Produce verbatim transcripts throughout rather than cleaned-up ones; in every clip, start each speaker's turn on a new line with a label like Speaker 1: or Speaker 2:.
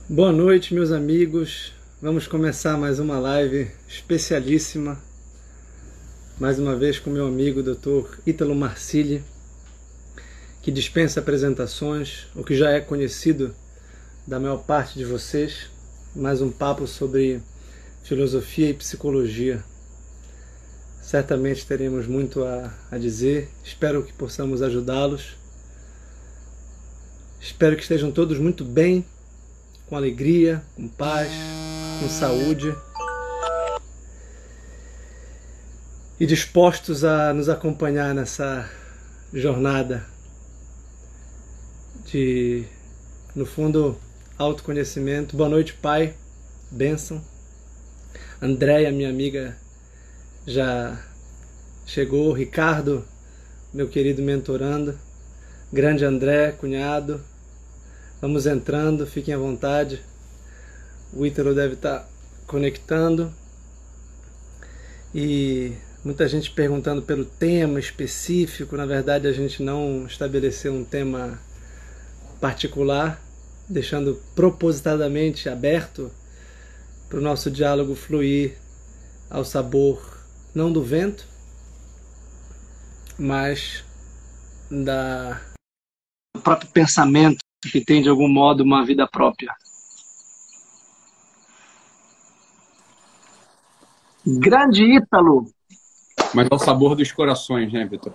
Speaker 1: Boa noite, meus amigos. Vamos começar mais uma live especialíssima, mais uma vez com meu amigo doutor Ítalo Marcilli, que dispensa apresentações, o que já é conhecido da maior parte de vocês. Mais um papo sobre filosofia e psicologia. Certamente teremos muito a, a dizer. Espero que possamos ajudá-los. Espero que estejam todos muito bem, com alegria, com paz, com saúde e dispostos a nos acompanhar nessa jornada de, no fundo, autoconhecimento. Boa noite, pai. Bênção. Andréia, minha amiga, já chegou. Ricardo, meu querido mentorando. Grande André, cunhado. Vamos entrando, fiquem à vontade. O Ítalo deve estar conectando. E muita gente perguntando pelo tema específico. Na verdade, a gente não estabeleceu um tema particular, deixando propositadamente aberto para o nosso diálogo fluir ao sabor, não do vento, mas da do próprio pensamento, que tem de algum modo uma vida própria. Grande Ítalo!
Speaker 2: Mas é o sabor dos corações, né, Vitor?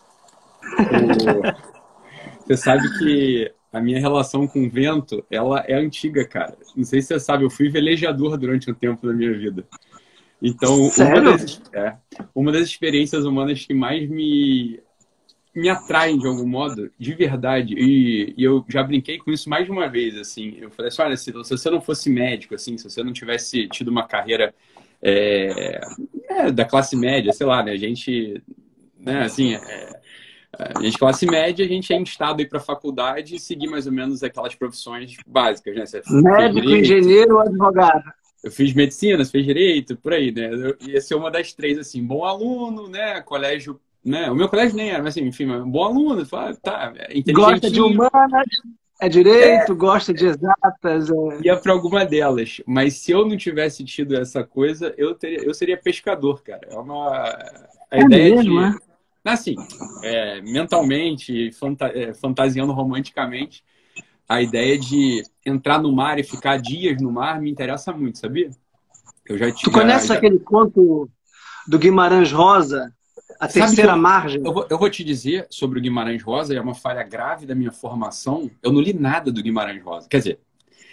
Speaker 2: O... Você sabe que a minha relação com o vento, ela é antiga, cara. Não sei se você sabe, eu fui velejador durante um tempo da minha vida. Então, uma das, é, uma das experiências humanas que mais me... me atraem de algum modo, de verdade, e, e eu já brinquei com isso mais de uma vez, assim, eu falei assim, olha, se, se você não fosse médico, assim, se você não tivesse tido uma carreira é, é, da classe média, sei lá, né, a gente, né, assim, é, a gente classe média, a gente é instado a ir para a faculdade e seguir mais ou menos aquelas profissões básicas, né, você
Speaker 1: médico, engenheiro ou advogado.
Speaker 2: Eu fiz medicina, você fez direito, por aí, né, eu ia ser uma das três, assim, bom aluno, né, colégio. Né? O meu colégio nem era, mas assim, enfim, um bom aluno, tá, é
Speaker 1: gosta de humanas, é direito, é, gosta de exatas. É...
Speaker 2: Ia para alguma delas, mas se eu não tivesse tido essa coisa, eu, teria, eu seria pescador, cara. É uma a
Speaker 1: é
Speaker 2: ideia
Speaker 1: mesmo,
Speaker 2: de. É? Assim, é, mentalmente, fanta, é, fantasiando romanticamente, a ideia de entrar no mar e ficar dias no mar me interessa muito, sabia? Eu já
Speaker 1: Tu já, conhece já... aquele conto do Guimarães Rosa? A terceira
Speaker 2: eu,
Speaker 1: margem.
Speaker 2: Eu vou, eu vou te dizer sobre o Guimarães Rosa, é uma falha grave da minha formação. Eu não li nada do Guimarães Rosa. Quer dizer,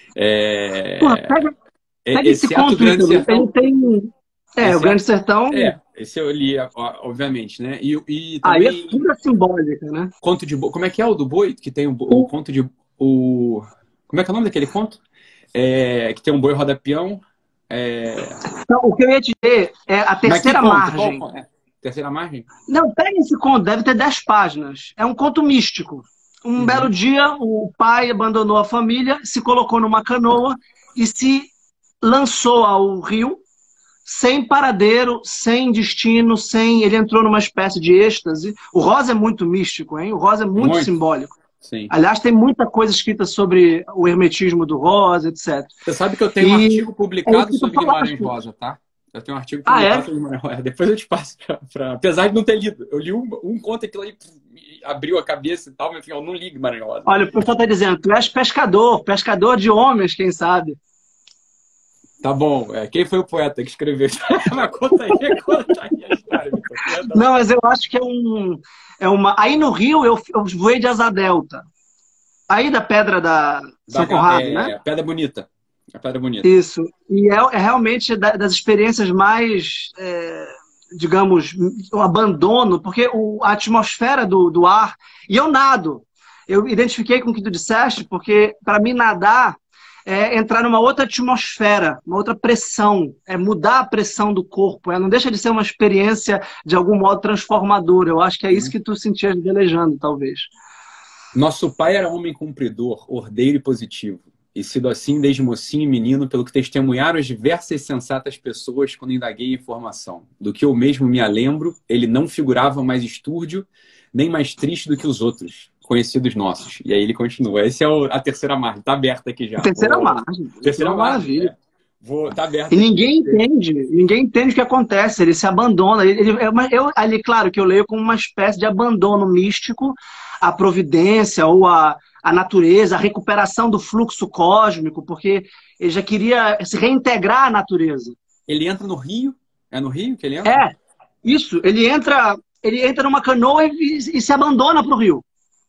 Speaker 2: é,
Speaker 1: Pô, pega, pega esse conto,
Speaker 2: o Grande Sertão.
Speaker 1: Ele tem... É, esse o Grande Sertão.
Speaker 2: É, esse eu li, obviamente, né? E, e
Speaker 1: também.
Speaker 2: Aí
Speaker 1: é pura simbólica, né?
Speaker 2: Conto de boi. Como é que é o do boi? Que tem o, o conto de. O, como é que é o nome daquele conto? É, que tem um boi roda peão. É...
Speaker 1: Então, o que eu ia dizer é a terceira
Speaker 2: conto,
Speaker 1: margem.
Speaker 2: Qual, é? Terceira margem?
Speaker 1: Não, pega esse conto, deve ter dez páginas. É um conto místico. Um uhum. belo dia, o pai abandonou a família, se colocou numa canoa e se lançou ao rio, sem paradeiro, sem destino, sem... Ele entrou numa espécie de êxtase. O Rosa é muito místico, hein? O Rosa é muito, muito. simbólico.
Speaker 2: Sim.
Speaker 1: Aliás, tem muita coisa escrita sobre o hermetismo do Rosa, etcétera.
Speaker 2: Você sabe que eu tenho e... um artigo publicado é sobre Guimarães Rosa, tá? Eu tenho um artigo publicado
Speaker 1: ah, é?
Speaker 2: sobre Guimarães Rosa. Depois eu te passo pra, pra... Apesar de não ter lido. Eu li um, um conto aquilo aí, abriu a cabeça e tal, mas enfim, eu não li Guimarães Rosa.
Speaker 1: Olha, o pessoal tá dizendo, tu és pescador, pescador de homens, quem sabe?
Speaker 2: Tá bom. É, quem foi o poeta que escreveu? Mas conta aí, conta aí a história.
Speaker 1: Não, mas eu acho que é um... É uma... Aí no Rio eu, eu voei de asa delta. Aí da Pedra da São Conrado,
Speaker 2: é,
Speaker 1: né?
Speaker 2: É, Pedra Bonita. A Pedra Bonita.
Speaker 1: Isso. E é, é realmente da, das experiências mais, é, digamos, o abandono, porque o, a atmosfera do, do ar... E eu nado. Eu identifiquei com o que tu disseste, porque para mim nadar é entrar numa outra atmosfera, uma outra pressão, é mudar a pressão do corpo, é, não deixa de ser uma experiência de algum modo transformadora. Eu acho que é isso que tu sentias velejando, talvez.
Speaker 2: Nosso pai era homem cumpridor, ordeiro e positivo, e sido assim desde mocinho e menino, pelo que testemunharam as diversas sensatas pessoas quando indaguei a informação. Do que eu mesmo me lembro, ele não figurava mais estúrdio, nem mais triste do que os outros. conhecidos nossos. E aí ele continua. Essa é o, a terceira margem. Tá aberta aqui já.
Speaker 1: Terceira
Speaker 2: Vou,
Speaker 1: margem.
Speaker 2: terceira
Speaker 1: Uma
Speaker 2: margem.
Speaker 1: maravilha.
Speaker 2: É. Vou, tá aberta.
Speaker 1: E ninguém entende, ninguém entende o que acontece, ele se abandona. Ele, ele, eu, ali, claro, que eu leio como uma espécie de abandono místico à providência ou à, à natureza, à recuperação do fluxo cósmico, porque ele já queria se reintegrar à natureza.
Speaker 2: Ele entra no rio? É no rio que ele entra?
Speaker 1: É, isso. Ele entra, ele entra numa canoa e, e se abandona para o rio.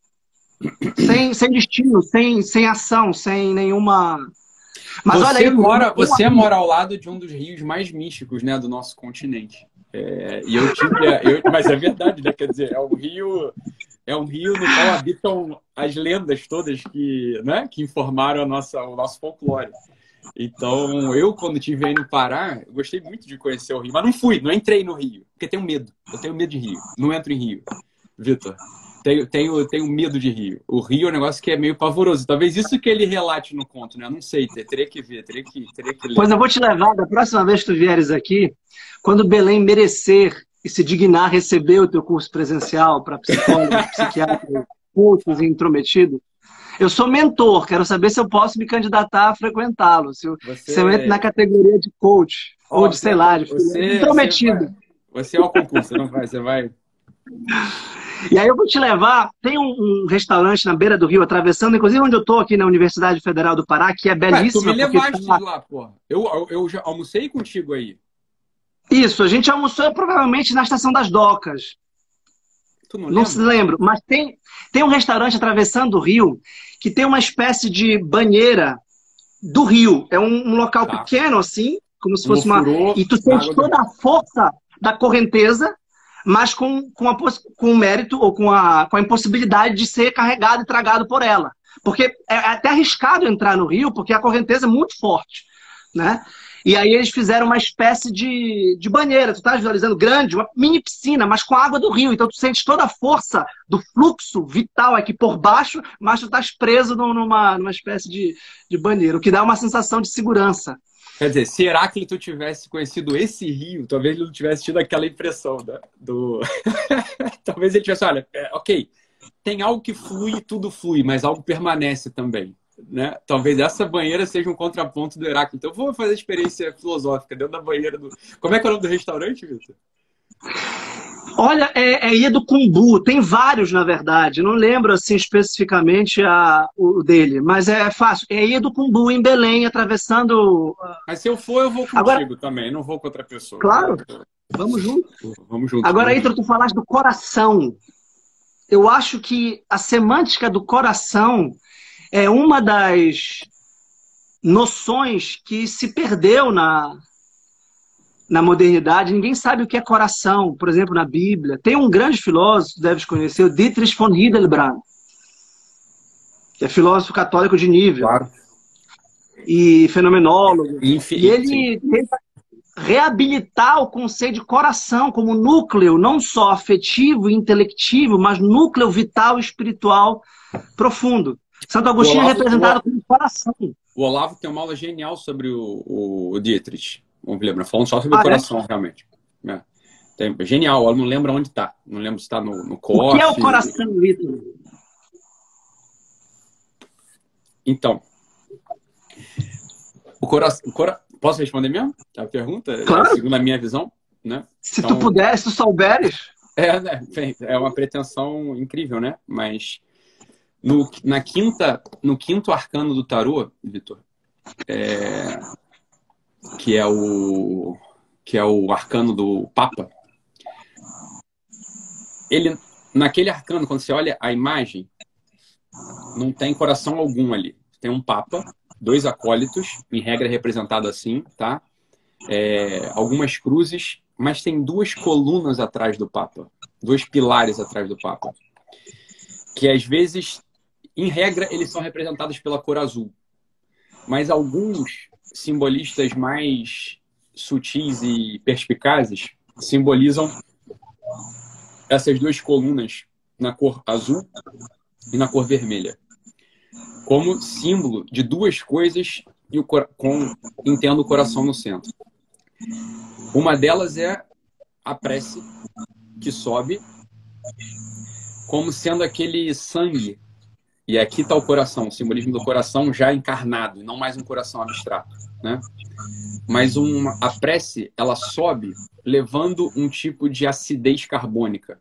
Speaker 1: Sem, sem destino, sem, sem ação, sem nenhuma... Mas
Speaker 2: você
Speaker 1: olha aí,
Speaker 2: mora,
Speaker 1: uma...
Speaker 2: você mora ao lado de um dos rios mais místicos, né, do nosso continente. É, e eu tive, eu, mas é verdade, né? Quer dizer, é um rio, é um rio no qual habitam as lendas todas que, né, que informaram a nossa, o nosso folclore. Então, eu quando estive aí no Pará, eu gostei muito de conhecer o rio, mas não fui, não entrei no rio, porque tenho medo. Eu tenho medo de rio, não entro em rio, Vitor. Tenho, tenho, tenho medo de rio. O rio é um negócio que é meio pavoroso. Talvez isso que ele relate no conto, né? Não sei, teria que ver, teria que, teria que ler.
Speaker 1: Pois eu vou te levar, da próxima vez que tu vieres aqui, quando Belém merecer e se dignar a receber o teu curso presencial para psicólogos, psiquiatras, cultos e intrometidos, eu sou mentor, quero saber se eu posso me candidatar a frequentá-lo. Se, eu,
Speaker 2: você...
Speaker 1: se eu entro na categoria de coach, oh, ou de, sei lá, de
Speaker 2: você,
Speaker 1: intrometido.
Speaker 2: Você, vai, você é o concurso, você não vai, você vai...
Speaker 1: E aí eu vou te levar, tem um, um restaurante na beira do rio, atravessando, inclusive onde eu estou aqui na Universidade Federal do Pará, que é belíssimo.
Speaker 2: Tu me levaste tá... lá, pô. Eu, eu, eu já almocei contigo aí.
Speaker 1: Isso, a gente almoçou provavelmente na Estação das Docas.
Speaker 2: Tu não,
Speaker 1: não se lembro, mas tem, tem um restaurante atravessando o rio que tem uma espécie de banheira do rio. É um, um local tá. pequeno assim, como se fosse uma... E tu sente toda a força da correnteza, mas com, com, a, com o mérito ou com a, com a impossibilidade de ser carregado e tragado por ela. Porque é até arriscado entrar no rio, porque a correnteza é muito forte, né? E aí eles fizeram uma espécie de, de banheira, tu tá visualizando, grande, uma mini piscina, mas com a água do rio. Então tu sente toda a força do fluxo vital aqui por baixo, mas tu estás preso numa, numa espécie de, de banheiro, o que dá uma sensação de segurança.
Speaker 2: Quer dizer, se Heráclito tivesse conhecido esse rio, talvez ele não tivesse tido aquela impressão, né? do... talvez ele tivesse, olha, é, ok, tem algo que flui, tudo flui, mas algo permanece também. Né? Talvez essa banheira seja um contraponto do Heráclito. Então, eu vou fazer experiência filosófica dentro da banheira do... Como é que é o nome do restaurante, Vitor?
Speaker 1: Olha, é, é Ieducumbu. Tem vários, na verdade. Não lembro assim especificamente a, o dele, mas é fácil. É Ieducumbu, em Belém, atravessando...
Speaker 2: Mas se eu for, eu vou contigo Agora... também. Não vou com outra pessoa.
Speaker 1: Claro. Vamos juntos.
Speaker 2: Vamos juntos.
Speaker 1: Agora,
Speaker 2: vamos
Speaker 1: Heitor, tu falaste do coração. Eu acho que a semântica do coração é uma das noções que se perdeu na, na modernidade. Ninguém sabe o que é coração, por exemplo, na Bíblia. Tem um grande filósofo, deves conhecer, o Dietrich von Hildebrand, que é filósofo católico de nível.
Speaker 2: Claro.
Speaker 1: E fenomenólogo.
Speaker 2: Enfim,
Speaker 1: e ele tenta reabilitar o conceito de coração como núcleo, não só afetivo e intelectivo, mas núcleo vital e espiritual profundo. Santo Agostinho Olavo, é representado como coração.
Speaker 2: O Olavo tem uma aula genial sobre o, o, o Dietrich. Vamos lembrar, falando só sobre ah, o coração, é? realmente. É. Tem, genial, eu não lembro onde está. Não lembro se está no, no corpo.
Speaker 1: O que é o coração, Vitor?
Speaker 2: Então, o coração... Cora... Posso responder mesmo? A pergunta?
Speaker 1: Claro.
Speaker 2: Segundo a minha visão, né?
Speaker 1: Se
Speaker 2: então,
Speaker 1: tu puder, se tu souberes.
Speaker 2: É, né? É uma pretensão incrível, né? Mas... No, na quinta, no quinto arcano do tarô, Vitor, é, que, é o, que é o arcano do Papa, ele, naquele arcano, quando você olha a imagem, não tem coração algum ali. Tem um Papa, dois acólitos, em regra representado assim, tá? É, algumas cruzes, mas tem duas colunas atrás do Papa, dois pilares atrás do Papa, que às vezes... Em regra, eles são representados pela cor azul. Mas alguns simbolistas mais sutis e perspicazes simbolizam essas duas colunas na cor azul e na cor vermelha. Como símbolo de duas coisas e o cor... com entendo o coração no centro. Uma delas é a prece que sobe como sendo aquele sangue. E aqui está o coração, o simbolismo do coração já encarnado, não mais um coração abstrato, né? Mas uma, a prece, ela sobe levando um tipo de acidez carbônica,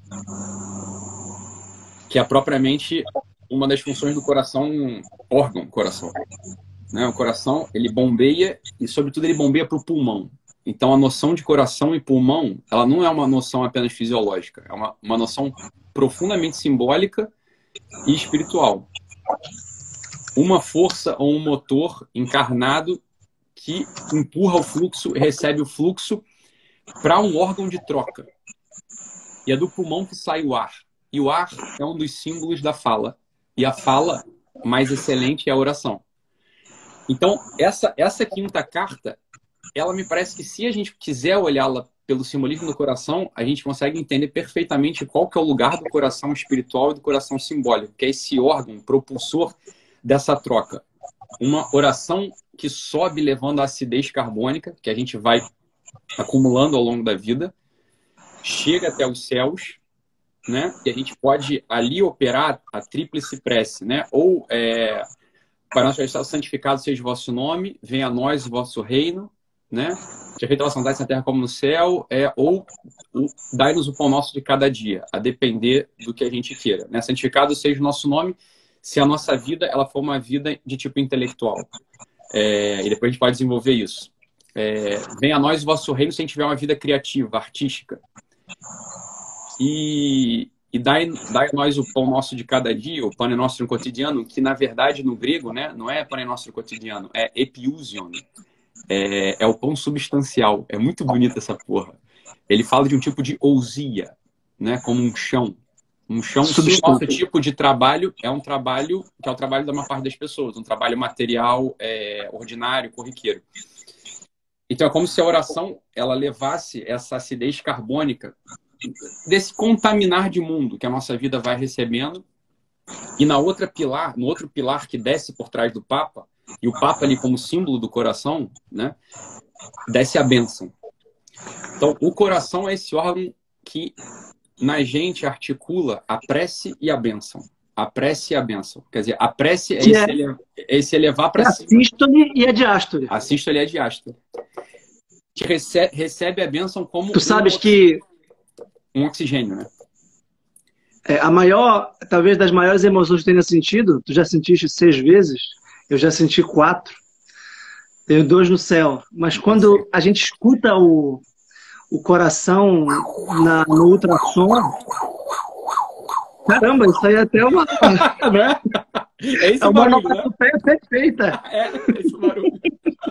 Speaker 2: que é propriamente uma das funções do coração, órgão coração. Né? O coração, ele bombeia, e sobretudo ele bombeia para o pulmão. Então a noção de coração e pulmão, ela não é uma noção apenas fisiológica, é uma, uma noção profundamente simbólica e espiritual. Uma força ou um motor encarnado que empurra o fluxo e recebe o fluxo para um órgão de troca. E é do pulmão que sai o ar. E o ar é um dos símbolos da fala. E a fala mais excelente é a oração. Então, essa, essa quinta carta, ela me parece que se a gente quiser olhá-la pelo simbolismo do coração, a gente consegue entender perfeitamente qual que é o lugar do coração espiritual e do coração simbólico, que é esse órgão propulsor dessa troca. Uma oração que sobe levando a acidez carbônica, que a gente vai acumulando ao longo da vida, chega até os céus, né? E a gente pode ali operar a tríplice prece, né? Ou é, para nós estar santificado seja o vosso nome, venha a nós o vosso reino, né? Seja feita a vossa vontade na terra como no céu, é, ou dai-nos o pão nosso de cada dia, a depender do que a gente queira. Né? Santificado seja o nosso nome, se a nossa vida ela for uma vida de tipo intelectual. É, e depois a gente pode desenvolver isso. É, venha a nós o vosso reino se a gente tiver uma vida criativa, artística. E, e dai, dai a nós o pão nosso de cada dia, o pane nosso no cotidiano, que na verdade no grego, né, não é pane nosso no cotidiano, é epiousion. É, é o pão substancial. É muito bonita essa porra. Ele fala de um tipo de ousia, né, como um chão. Um chão, se o nosso tipo de trabalho é um trabalho que é o trabalho da maior parte das pessoas, um trabalho material, é, ordinário, corriqueiro. Então é como se a oração ela levasse essa acidez carbônica desse contaminar de mundo que a nossa vida vai recebendo, e na outra pilar, no outro pilar que desce por trás do Papa, e o Papa ali como símbolo do coração, né, desce a bênção. Então o coração é esse órgão que na gente articula a prece e a bênção. A prece e a bênção. Quer dizer, a prece é, esse, é, ele, é esse elevar para cima.
Speaker 1: A sístole e a diástole.
Speaker 2: A sístole e a diástole. Que recebe, recebe a bênção como
Speaker 1: tu sabes
Speaker 2: um,
Speaker 1: que
Speaker 2: um oxigênio, né?
Speaker 1: É, a maior, talvez das maiores emoções que tenha sentido, tu já sentiste seis vezes, eu já senti quatro. Tenho dois no céu. Mas quando a gente escuta o, o coração na, no ultrassom... Caramba, isso aí é até uma... Né?
Speaker 2: É esse
Speaker 1: é uma
Speaker 2: barulho, né?
Speaker 1: perfeita.
Speaker 2: É, esse barulho.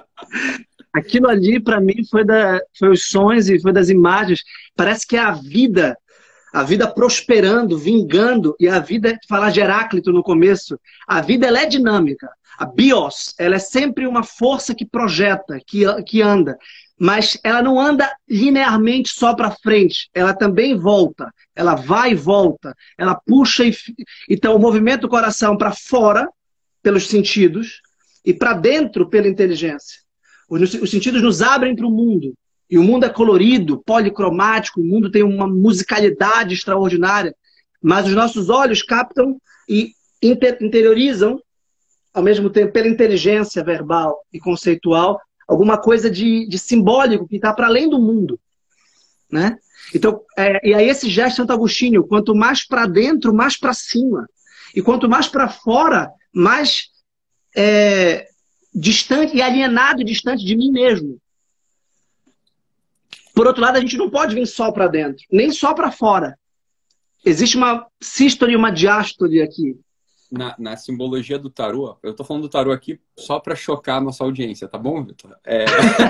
Speaker 1: Aquilo ali, para mim, foi, da, foi os sons e foi das imagens. Parece que é a vida, a vida prosperando, vingando. E a vida, falar de Heráclito no começo, a vida ela é dinâmica. A bios, ela é sempre uma força que projeta, que, que anda. Mas ela não anda linearmente só para frente. Ela também volta. Ela vai e volta. Ela puxa e... Então, o movimento do coração para fora, pelos sentidos, e para dentro, pela inteligência. Os, os sentidos nos abrem para o mundo. E o mundo é colorido, policromático, o mundo tem uma musicalidade extraordinária. Mas os nossos olhos captam e inter, interiorizam, ao mesmo tempo, pela inteligência verbal e conceitual, alguma coisa de, de simbólico que está para além do mundo. Né? Então, é, e aí esse gesto de Santo Agostinho, quanto mais para dentro, mais para cima. E quanto mais para fora, mais é, distante e alienado e distante de mim mesmo. Por outro lado, a gente não pode vir só para dentro, nem só para fora. Existe uma sístole e uma diástole aqui.
Speaker 2: Na, na simbologia do tarô, eu tô falando do tarô aqui só para chocar a nossa audiência, tá bom, Vitor? É...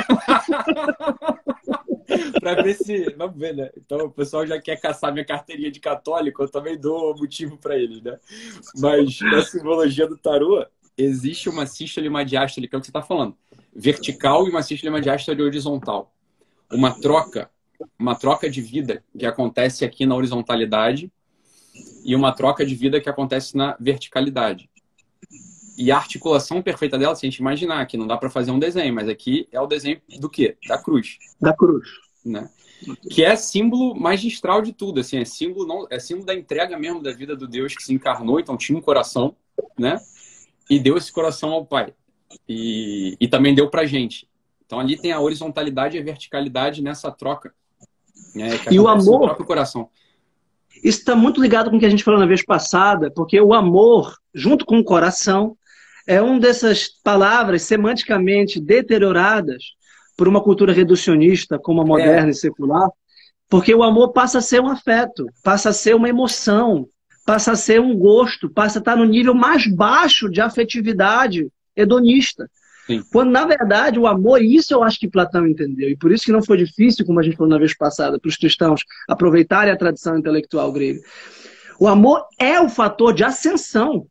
Speaker 2: para ver se... Vamos ver, né? Então o pessoal já quer caçar minha carteirinha de católico, eu também dou motivo para eles, né? Mas na simbologia do tarô, existe uma sístole e uma diástole, que é o que você tá falando. Vertical e uma sístole e uma diástole horizontal. Uma troca, uma troca de vida que acontece aqui na horizontalidade e uma troca de vida que acontece na verticalidade. E a articulação perfeita dela, se a gente imaginar, que não dá para fazer um desenho, mas aqui é o desenho do quê? Da cruz.
Speaker 1: Da cruz.
Speaker 2: Né? que é símbolo magistral de tudo, assim, é símbolo, não, é símbolo da entrega mesmo da vida do Deus que se encarnou, então tinha um coração, né? E deu esse coração ao Pai. E, e também deu pra gente. Então ali tem a horizontalidade e a verticalidade nessa troca. Né, que
Speaker 1: e o amor,
Speaker 2: no próprio coração.
Speaker 1: Isso está muito ligado com o que a gente falou na vez passada, porque o amor, junto com o coração, é uma dessas palavras semanticamente deterioradas por uma cultura reducionista como a moderna
Speaker 2: É.
Speaker 1: e secular, porque o amor passa a ser um afeto, passa a ser uma emoção, passa a ser um gosto, passa a estar no nível mais baixo de afetividade hedonista.
Speaker 2: Sim.
Speaker 1: Quando, na verdade, o amor, isso eu acho que Platão entendeu. E por isso que não foi difícil, como a gente falou na vez passada, para os cristãos aproveitarem a tradição intelectual grega. O amor é o fator de ascensão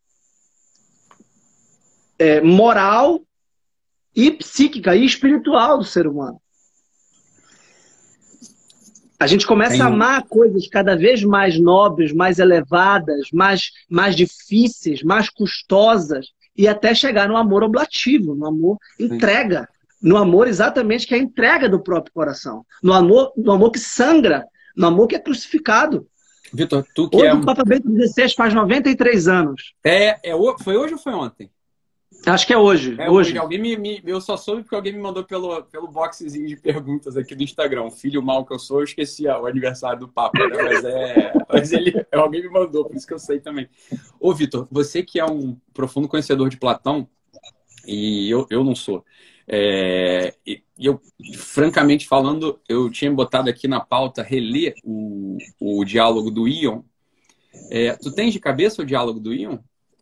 Speaker 1: é, moral e psíquica e espiritual do ser humano. A gente começa
Speaker 2: Tem...
Speaker 1: a amar coisas cada vez mais nobres, mais elevadas, mais, mais difíceis, mais custosas, e até chegar no amor oblativo, no amor entrega, no amor exatamente que é a entrega do próprio coração, no amor, no amor que sangra, no amor que é crucificado.
Speaker 2: Vitor, tu que
Speaker 1: hoje
Speaker 2: é um...
Speaker 1: o Papa Bento dezesseis faz noventa e três anos.
Speaker 2: É, é, foi hoje ou foi ontem?
Speaker 1: Acho que é hoje.
Speaker 2: É,
Speaker 1: hoje.
Speaker 2: Alguém me, me, eu só soube porque alguém me mandou pelo, pelo boxezinho de perguntas aqui do Instagram. Filho mal que eu sou, eu esqueci o aniversário do Papa, né? Mas, é, mas ele, alguém me mandou, por isso que eu sei também. Ô, Vitor, você que é um profundo conhecedor de Platão, e eu, eu não sou, é, e eu, francamente falando, eu tinha botado aqui na pauta reler o, o diálogo do Ion. É, tu tens de cabeça o diálogo do Ion?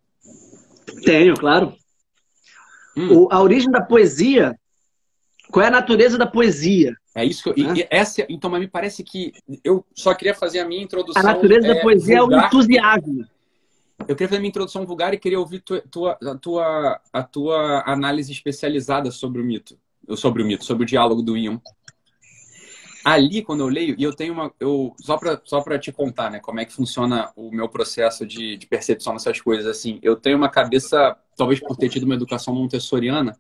Speaker 1: Tenho, claro. Hum. O, a origem da poesia, qual é a natureza da poesia?
Speaker 2: É isso que eu, né? e, e essa, então, mas me parece que eu só queria fazer a minha introdução.
Speaker 1: A natureza
Speaker 2: é,
Speaker 1: da poesia vulgar. É o entusiasmo.
Speaker 2: Eu queria fazer a minha introdução vulgar e queria ouvir tua, tua, a, tua, a tua análise especializada sobre o mito, sobre o mito, sobre o diálogo do Ion. Ali, quando eu leio, e eu tenho uma. Eu, só para só para te contar, né, como é que funciona o meu processo de, de percepção dessas coisas, assim, eu tenho uma cabeça, talvez por ter tido uma educação montessoriana,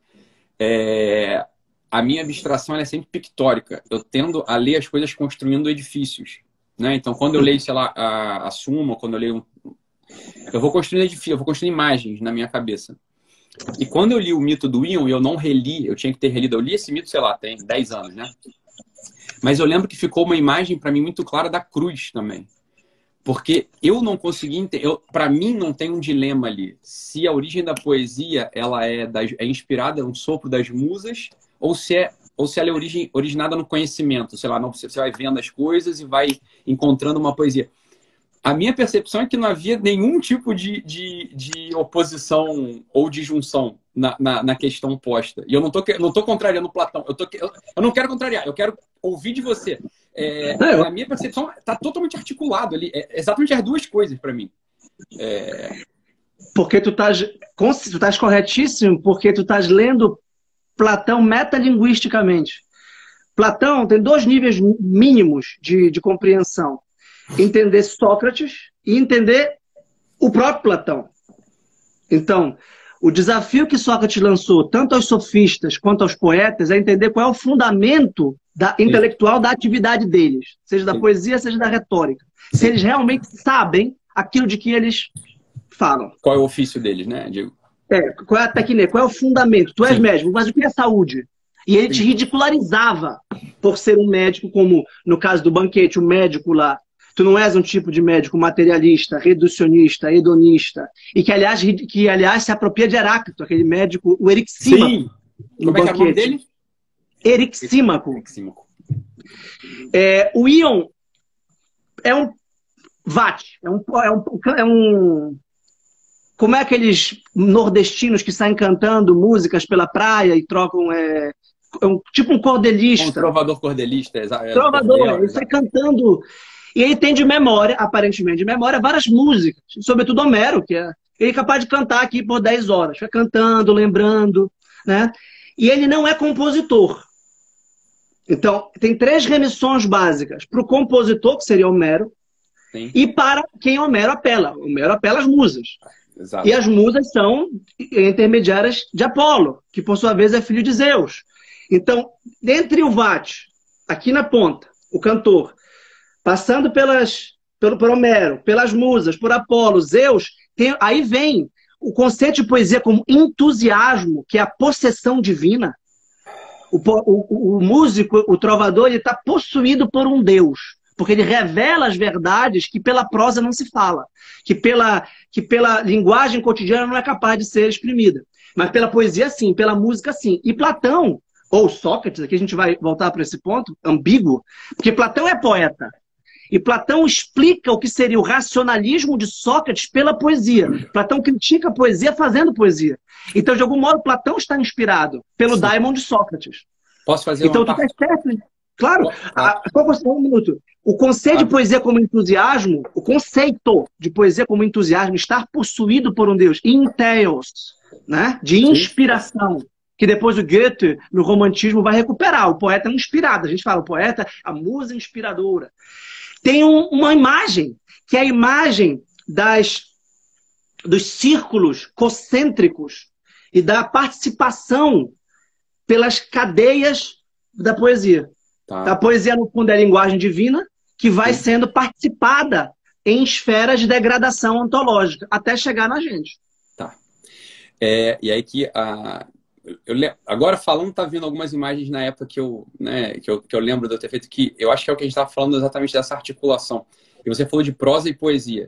Speaker 2: é, a minha abstração ela é sempre pictórica. Eu tendo a ler as coisas construindo edifícios. Né? Então, quando eu leio, sei lá, a, a Suma, quando eu leio. Um, eu vou construindo edifícios, eu vou construindo imagens na minha cabeça. E quando eu li o mito do Ion, e eu não reli, eu tinha que ter relido, eu li esse mito, sei lá, tem dez anos, né? Mas eu lembro que ficou uma imagem para mim muito clara da cruz também. Porque eu não consegui entender, para mim não tem um dilema ali. Se a origem da poesia ela é, das, é inspirada no sopro das musas, ou se, é, ou se ela é origem, originada no conhecimento. Sei lá, não, você vai vendo as coisas e vai encontrando uma poesia. A minha percepção é que não havia nenhum tipo de, de, de oposição ou de junção na, na, na questão posta. E eu não tô, não tô contrariando Platão. Eu, tô, eu, eu não quero contrariar, eu quero ouvir de você. É, a minha percepção está totalmente articulado ali. É exatamente as duas coisas para mim. É...
Speaker 1: Porque tu estás tu estás corretíssimo, porque tu estás lendo Platão metalinguisticamente. Platão tem dois níveis mínimos de, de compreensão. Entender Sócrates e entender o próprio Platão. Então, o desafio que Sócrates lançou, tanto aos sofistas quanto aos poetas, é entender qual é o fundamento da, intelectual da atividade deles, seja da Sim. poesia, seja da retórica. Sim. Se eles realmente sabem aquilo de que eles falam.
Speaker 2: Qual é o ofício deles, né, Diego?
Speaker 1: É, qual é a técnica, qual é o fundamento? Tu és
Speaker 2: Sim.
Speaker 1: médico, mas o que é saúde? E ele Sim. te ridicularizava por ser um médico, como no caso do banquete, o médico lá. Tu não és um tipo de médico materialista, reducionista, hedonista, e que, aliás, que, aliás se apropria de Heráclito, aquele médico, o Erixímaco.
Speaker 2: Sim. Como é que é o nome dele?
Speaker 1: Erixímaco.
Speaker 2: Erixímaco.
Speaker 1: É, o Ion é um vate, é um, é, um, é um... Como é aqueles nordestinos que saem cantando músicas pela praia e trocam... É, é um, tipo um cordelista.
Speaker 2: Um trovador cordelista. É,
Speaker 1: trovador, é, ele sai cantando... E ele tem de memória, aparentemente de memória, várias músicas, sobretudo Homero, que é, ele é capaz de cantar aqui por dez horas, fica cantando, lembrando, né? E ele não é compositor. Então, tem três remissões básicas. Para o compositor, que seria Homero, Sim. e para quem Homero apela. Homero apela às musas.
Speaker 2: Exato.
Speaker 1: E as musas são intermediárias de Apolo, que por sua vez é filho de Zeus. Então, entre o vate, aqui na ponta, o cantor, passando pelas, pelo, por Homero, pelas musas, por Apolo, Zeus, tem, aí vem o conceito de poesia como entusiasmo, que é a possessão divina. O, o, o músico, o trovador, ele está possuído por um Deus, porque ele revela as verdades que pela prosa não se fala, que pela, que pela linguagem cotidiana não é capaz de ser exprimida. Mas pela poesia, sim, pela música, sim. E Platão, ou Sócrates, aqui a gente vai voltar para esse ponto, ambíguo, porque Platão é poeta. E Platão explica o que seria o racionalismo de Sócrates pela poesia. Platão critica a poesia fazendo poesia. Então, de algum modo, Platão está inspirado pelo Daimon de Sócrates.
Speaker 2: Posso fazer
Speaker 1: então,
Speaker 2: uma
Speaker 1: tu tá certo, né? Claro.
Speaker 2: Ah.
Speaker 1: A, um minuto. O conceito ah. de poesia como entusiasmo, o conceito de poesia como entusiasmo, estar possuído por um Deus, entheos, né? De inspiração. Sim. Que depois o Goethe, no romantismo, vai recuperar. O poeta é um inspirado. A gente fala, o poeta, a musa inspiradora. Tem um, uma imagem, que é a imagem das, dos círculos concêntricos e da participação pelas cadeias da poesia. Tá. A poesia, no fundo, é a linguagem divina que vai Sim. sendo participada em esferas de degradação ontológica, até chegar na gente.
Speaker 2: Tá. É, e aí que... A... Eu, agora falando, tá vindo algumas imagens na época que eu, né, que eu, que eu lembro de eu ter feito, que eu acho que é o que a gente estava falando exatamente dessa articulação. E você falou de prosa e poesia.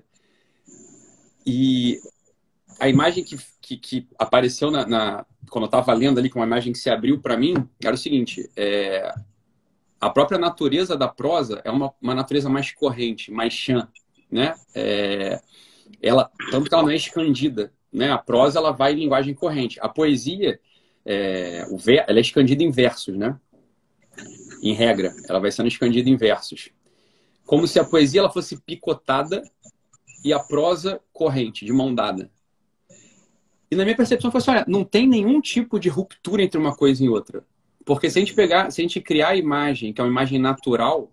Speaker 2: E a imagem que, que, que apareceu na, na, quando eu estava lendo ali, com uma imagem que se abriu para mim, era o seguinte, é, a própria natureza da prosa é uma, uma natureza mais corrente, mais chã, né? É, ela, tanto que ela não é escandida, né? A prosa ela vai em linguagem corrente. A poesia... É, o ver, ela é escandida em versos, né? Em regra, ela vai sendo escandida em versos. Como se a poesia ela fosse picotada e a prosa corrente, de mão dada. E na minha percepção foi assim, olha, não tem nenhum tipo de ruptura entre uma coisa e outra. Porque se a gente pegar, se a gente criar a imagem, que é uma imagem natural,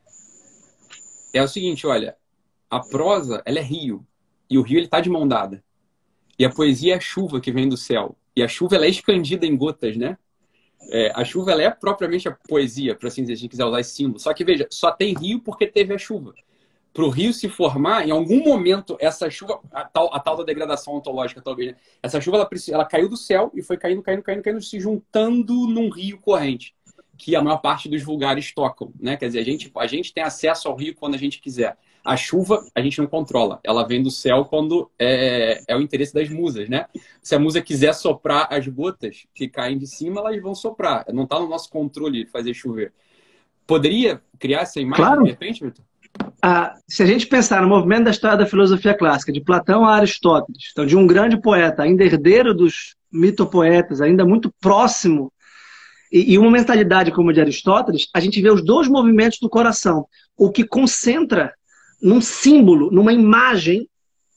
Speaker 2: é o seguinte, olha, a prosa, ela é rio. E o rio, ele tá de mão dada. E a poesia é a chuva que vem do céu. E a chuva ela é escandida em gotas, né? É, a chuva ela é propriamente a poesia, para assim dizer, se a gente quiser usar esse símbolo. Só que, veja, só tem rio porque teve a chuva. Para o rio se formar, em algum momento, essa chuva, a tal, a tal da degradação ontológica, talvez, né? Essa chuva, ela, ela caiu do céu e foi caindo, caindo, caindo, caindo, se juntando num rio corrente, que a maior parte dos vulgares tocam, né? Quer dizer, a gente, a gente tem acesso ao rio quando a gente quiser. A chuva a gente não controla. Ela vem do céu quando é, é o interesse das musas, né? Se a musa quiser soprar as gotas que caem de cima, elas vão soprar. Não está no nosso controle fazer chover. Poderia criar essa imagem
Speaker 1: claro.
Speaker 2: De repente, Vitor?
Speaker 1: Ah, se a gente pensar no movimento da história da filosofia clássica, de Platão a Aristóteles, então de um grande poeta, ainda herdeiro dos mitopoetas, ainda muito próximo, e, e uma mentalidade como a de Aristóteles, a gente vê os dois movimentos do coração. O que concentra num símbolo, numa imagem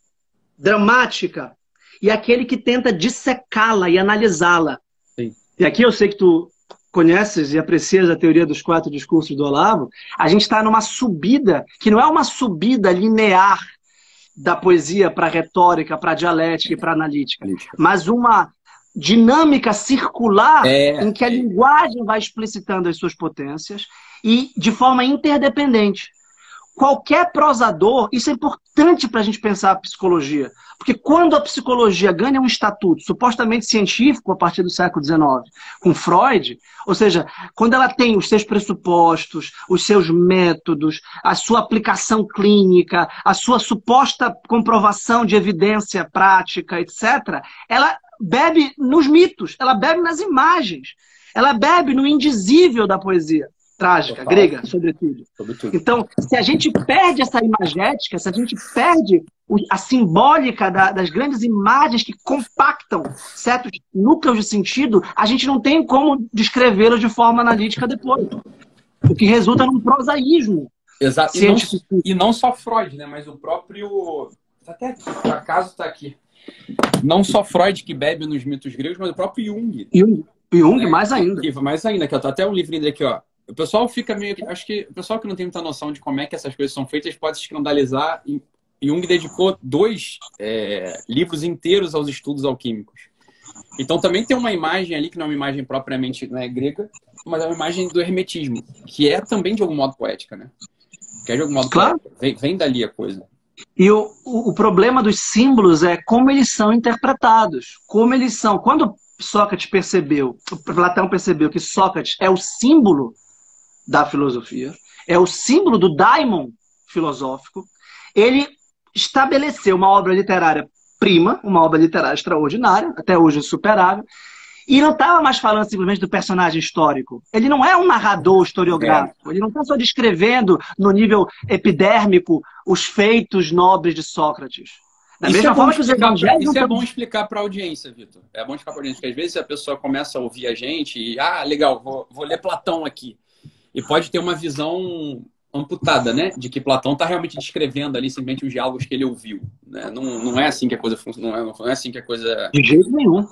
Speaker 1: dramática, e aquele que tenta dissecá-la e analisá-la. E aqui eu sei que tu conheces e aprecias a teoria dos quatro discursos do Olavo, a gente está numa subida, que não é uma subida linear da poesia para a retórica, para a dialética e para a analítica, mas uma dinâmica circular é, em que a linguagem vai explicitando as suas potências e de forma interdependente. Qualquer prosador, isso é importante para a gente pensar a psicologia, porque quando a psicologia ganha um estatuto supostamente científico a partir do século dezenove, com Freud, ou seja, quando ela tem os seus pressupostos, os seus métodos, a sua aplicação clínica, a sua suposta comprovação de evidência prática, etcétera, ela bebe nos mitos, ela bebe nas imagens, ela bebe no indizível da poesia. Trágica, Total. grega, sobretudo. sobretudo. Então, se a gente perde essa imagética, se a gente perde a simbólica da, das grandes imagens que compactam certos núcleos de sentido, a gente não tem como descrevê-los de forma analítica depois. O que resulta num prosaísmo.
Speaker 2: Exato. E não, e não só Freud, né? Mas o próprio... Até aqui, por acaso está aqui. Não só Freud que bebe nos mitos gregos, mas o próprio Jung.
Speaker 1: Jung, Jung é, mais ainda.
Speaker 2: Mais ainda, que eu tô até um livrinho daqui, ó. O pessoal fica meio... Acho que o pessoal que não tem muita noção de como é que essas coisas são feitas pode se escandalizar. E Jung dedicou dois é, livros inteiros aos estudos alquímicos. Então também tem uma imagem ali, que não é uma imagem propriamente, né, grega, mas é uma imagem do hermetismo, que é também de algum modo poética, né? Que é de algum modo
Speaker 1: Claro.
Speaker 2: poética. Vem, vem dali a coisa.
Speaker 1: E o, o, o problema dos símbolos é como eles são interpretados, como eles são. Quando Sócrates percebeu, Platão percebeu que Sócrates é o símbolo da filosofia, é o símbolo do daimon filosófico, ele estabeleceu uma obra literária prima, uma obra literária extraordinária, até hoje insuperável, e não estava mais falando simplesmente do personagem histórico. Ele não é um narrador historiográfico, ele não está só descrevendo no nível epidérmico os feitos nobres de Sócrates. Da
Speaker 2: Isso
Speaker 1: mesma
Speaker 2: é bom
Speaker 1: forma que os
Speaker 2: explicar,
Speaker 1: evangelhos...
Speaker 2: isso é
Speaker 1: não
Speaker 2: bom explicar para a audiência, Vitor. É bom explicar para a audiência, porque às vezes a pessoa começa a ouvir a gente e, ah, legal, vou, vou ler Platão aqui. E pode ter uma visão amputada, né? De que Platão está realmente descrevendo ali simplesmente os diálogos que ele ouviu. Né? Não, não é assim que a coisa funciona, não é, não é assim que a coisa...
Speaker 1: De jeito nenhum.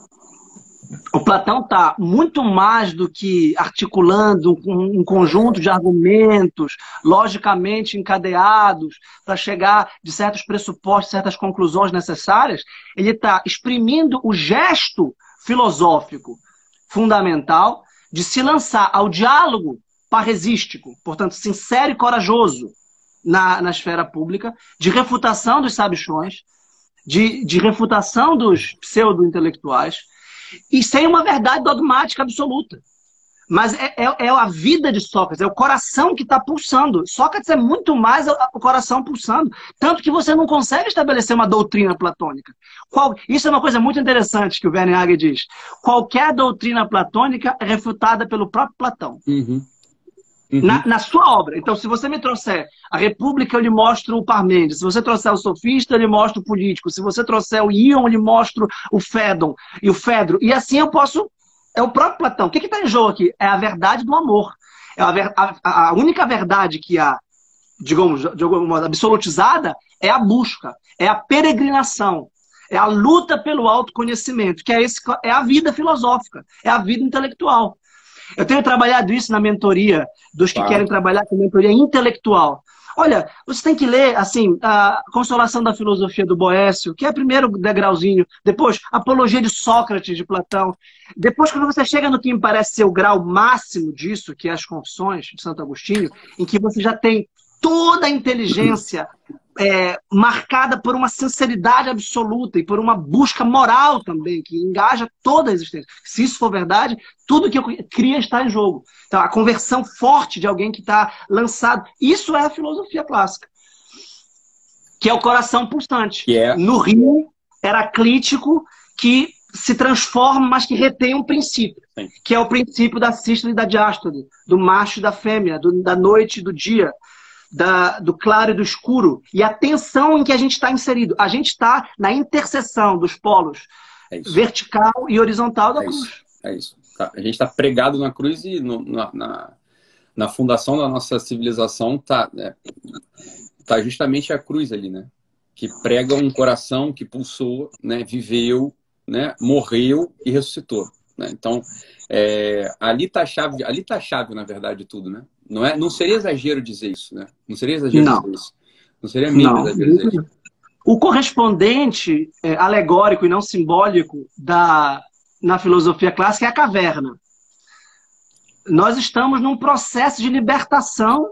Speaker 1: O Platão está muito mais do que articulando um, um conjunto de argumentos logicamente encadeados para chegar de certos pressupostos, certas conclusões necessárias. Ele está exprimindo o gesto filosófico fundamental de se lançar ao diálogo parresístico, portanto, sincero e corajoso na, na esfera pública, de refutação dos sabichões, de, de refutação dos pseudo-intelectuais, e sem uma verdade dogmática absoluta. Mas é, é, é a vida de Sócrates, é o coração que está pulsando. Sócrates é muito mais o coração pulsando. Tanto que você não consegue estabelecer uma doutrina platônica. Qual, isso é uma coisa muito interessante que o Werner Hage diz. Qualquer doutrina platônica é refutada pelo próprio Platão.
Speaker 2: Uhum. Uhum.
Speaker 1: Na, na sua obra. Então, se você me trouxer a República, eu lhe mostro o Parmênides. Se você trouxer o Sofista, eu lhe mostro o Político. Se você trouxer o Ion, eu lhe mostro o Fédon e o Fedro. E assim eu posso... É o próprio Platão. O que está em jogo aqui? É a verdade do amor. É a, ver... a, a única verdade que há, digamos, de alguma modo absolutizada, é a busca, é a peregrinação, é a luta pelo autoconhecimento, que é, esse... é a vida filosófica, é a vida intelectual. Eu tenho trabalhado isso na mentoria dos que
Speaker 2: Tá.
Speaker 1: querem trabalhar com mentoria intelectual. Olha, você tem que ler, assim, a Consolação da Filosofia do Boécio, que é o primeiro degrauzinho. Depois, Apologia de Sócrates, de Platão. Depois, quando você chega no que me parece ser o grau máximo disso, que é as Confissões de Santo Agostinho, em que você já tem toda a inteligência é, marcada por uma sinceridade absoluta e por uma busca moral também, que engaja toda a existência. Se isso for verdade, tudo que eu queria está em jogo. Então, a conversão forte de alguém que está lançado. Isso é a filosofia clássica, que é o coração pulsante.
Speaker 2: Yeah.
Speaker 1: No rio heraclítico, que se transforma, mas que retém um princípio,
Speaker 2: Sim.
Speaker 1: que é o princípio da sístole e da diástole, do macho e da fêmea, do, da noite e do dia, Da, do claro e do escuro, e a tensão em que a gente está inserido. A gente está na interseção dos polos
Speaker 2: É isso.
Speaker 1: vertical e horizontal da
Speaker 2: É
Speaker 1: cruz.
Speaker 2: isso. É isso. Tá. A gente está pregado na cruz e no, na, na, na fundação da nossa civilização tá, é, tá justamente a cruz ali, né? Que prega um coração que pulsou, né? Viveu, né? Morreu e ressuscitou. Né? Então, é, ali está a chave, ali tá a chave, na verdade, de tudo, né? Não, é, não seria exagero dizer isso, né? Não seria exagero
Speaker 1: Não.
Speaker 2: dizer isso. Não seria mesmo
Speaker 1: Não.
Speaker 2: exagero dizer isso.
Speaker 1: O correspondente é, alegórico e não simbólico da, na filosofia clássica é a caverna. Nós estamos num processo de libertação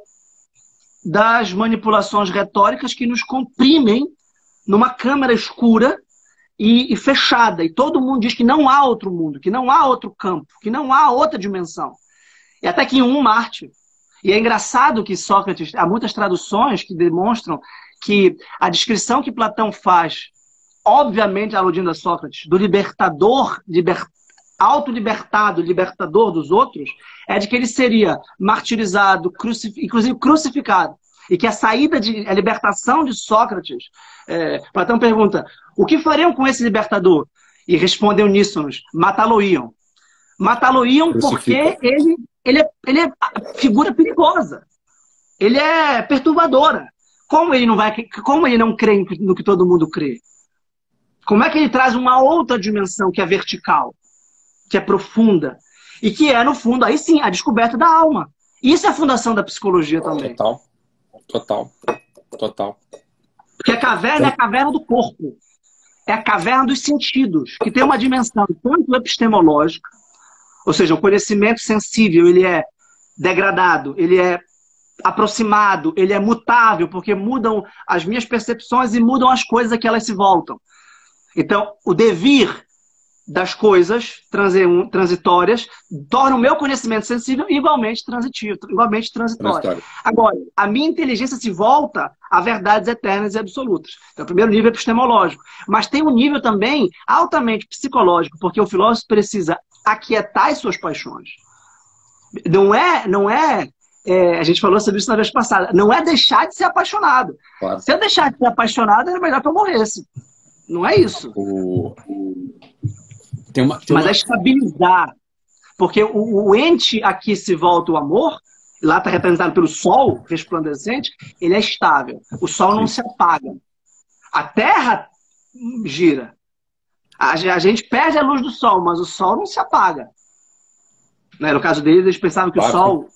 Speaker 1: das manipulações retóricas que nos comprimem numa câmara escura e, e fechada. E todo mundo diz que não há outro mundo, que não há outro campo, que não há outra dimensão. E até que em um Marte. E é engraçado que Sócrates, há muitas traduções que demonstram que a descrição que Platão faz, obviamente aludindo a Sócrates, do libertador, liber, autolibertado, libertador dos outros, é de que ele seria martirizado, crucif, inclusive crucificado. E que a saída, de, a libertação de Sócrates, é, Platão pergunta, o que fariam com esse libertador? E respondem uníssonos, matá-lo-iam. Matá-lo-iam porque ele, ele, é, ele é figura perigosa. Ele é perturbadora. Como ele não vai, como ele não crê no que todo mundo crê? Como é que ele traz uma outra dimensão que é vertical, que é profunda, e que é, no fundo, aí sim, a descoberta da alma. Isso é a fundação da psicologia também.
Speaker 2: Total. Total. Total.
Speaker 1: Porque a caverna é a caverna do corpo. É a caverna dos sentidos, que tem uma dimensão tanto epistemológica, Ou seja, o conhecimento sensível, ele é degradado, ele é aproximado, ele é mutável, porque mudam as minhas percepções e mudam as coisas a que elas se voltam. Então, o devir das coisas transitórias torna o meu conhecimento sensível igualmente transitivo, igualmente transitório. Agora, a minha inteligência se volta a verdades eternas e absolutas. Então, o primeiro nível é epistemológico. Mas tem um nível também altamente psicológico, porque o filósofo precisa aquietar as suas paixões. Não é, não é, é, a gente falou sobre isso na vez passada, não é deixar de ser apaixonado. Claro. Se eu deixar de ser apaixonado, era melhor que eu morresse. Não é isso.
Speaker 2: O... Tem uma, tem
Speaker 1: Mas
Speaker 2: uma...
Speaker 1: é estabilizar. Porque o, o ente a que se volta o amor, lá está representado pelo sol resplandecente, ele é estável. O sol não se apaga. A terra gira. A, a gente perde a luz do sol, mas o sol não se apaga. Né? No caso deles, eles pensavam que claro. o sol...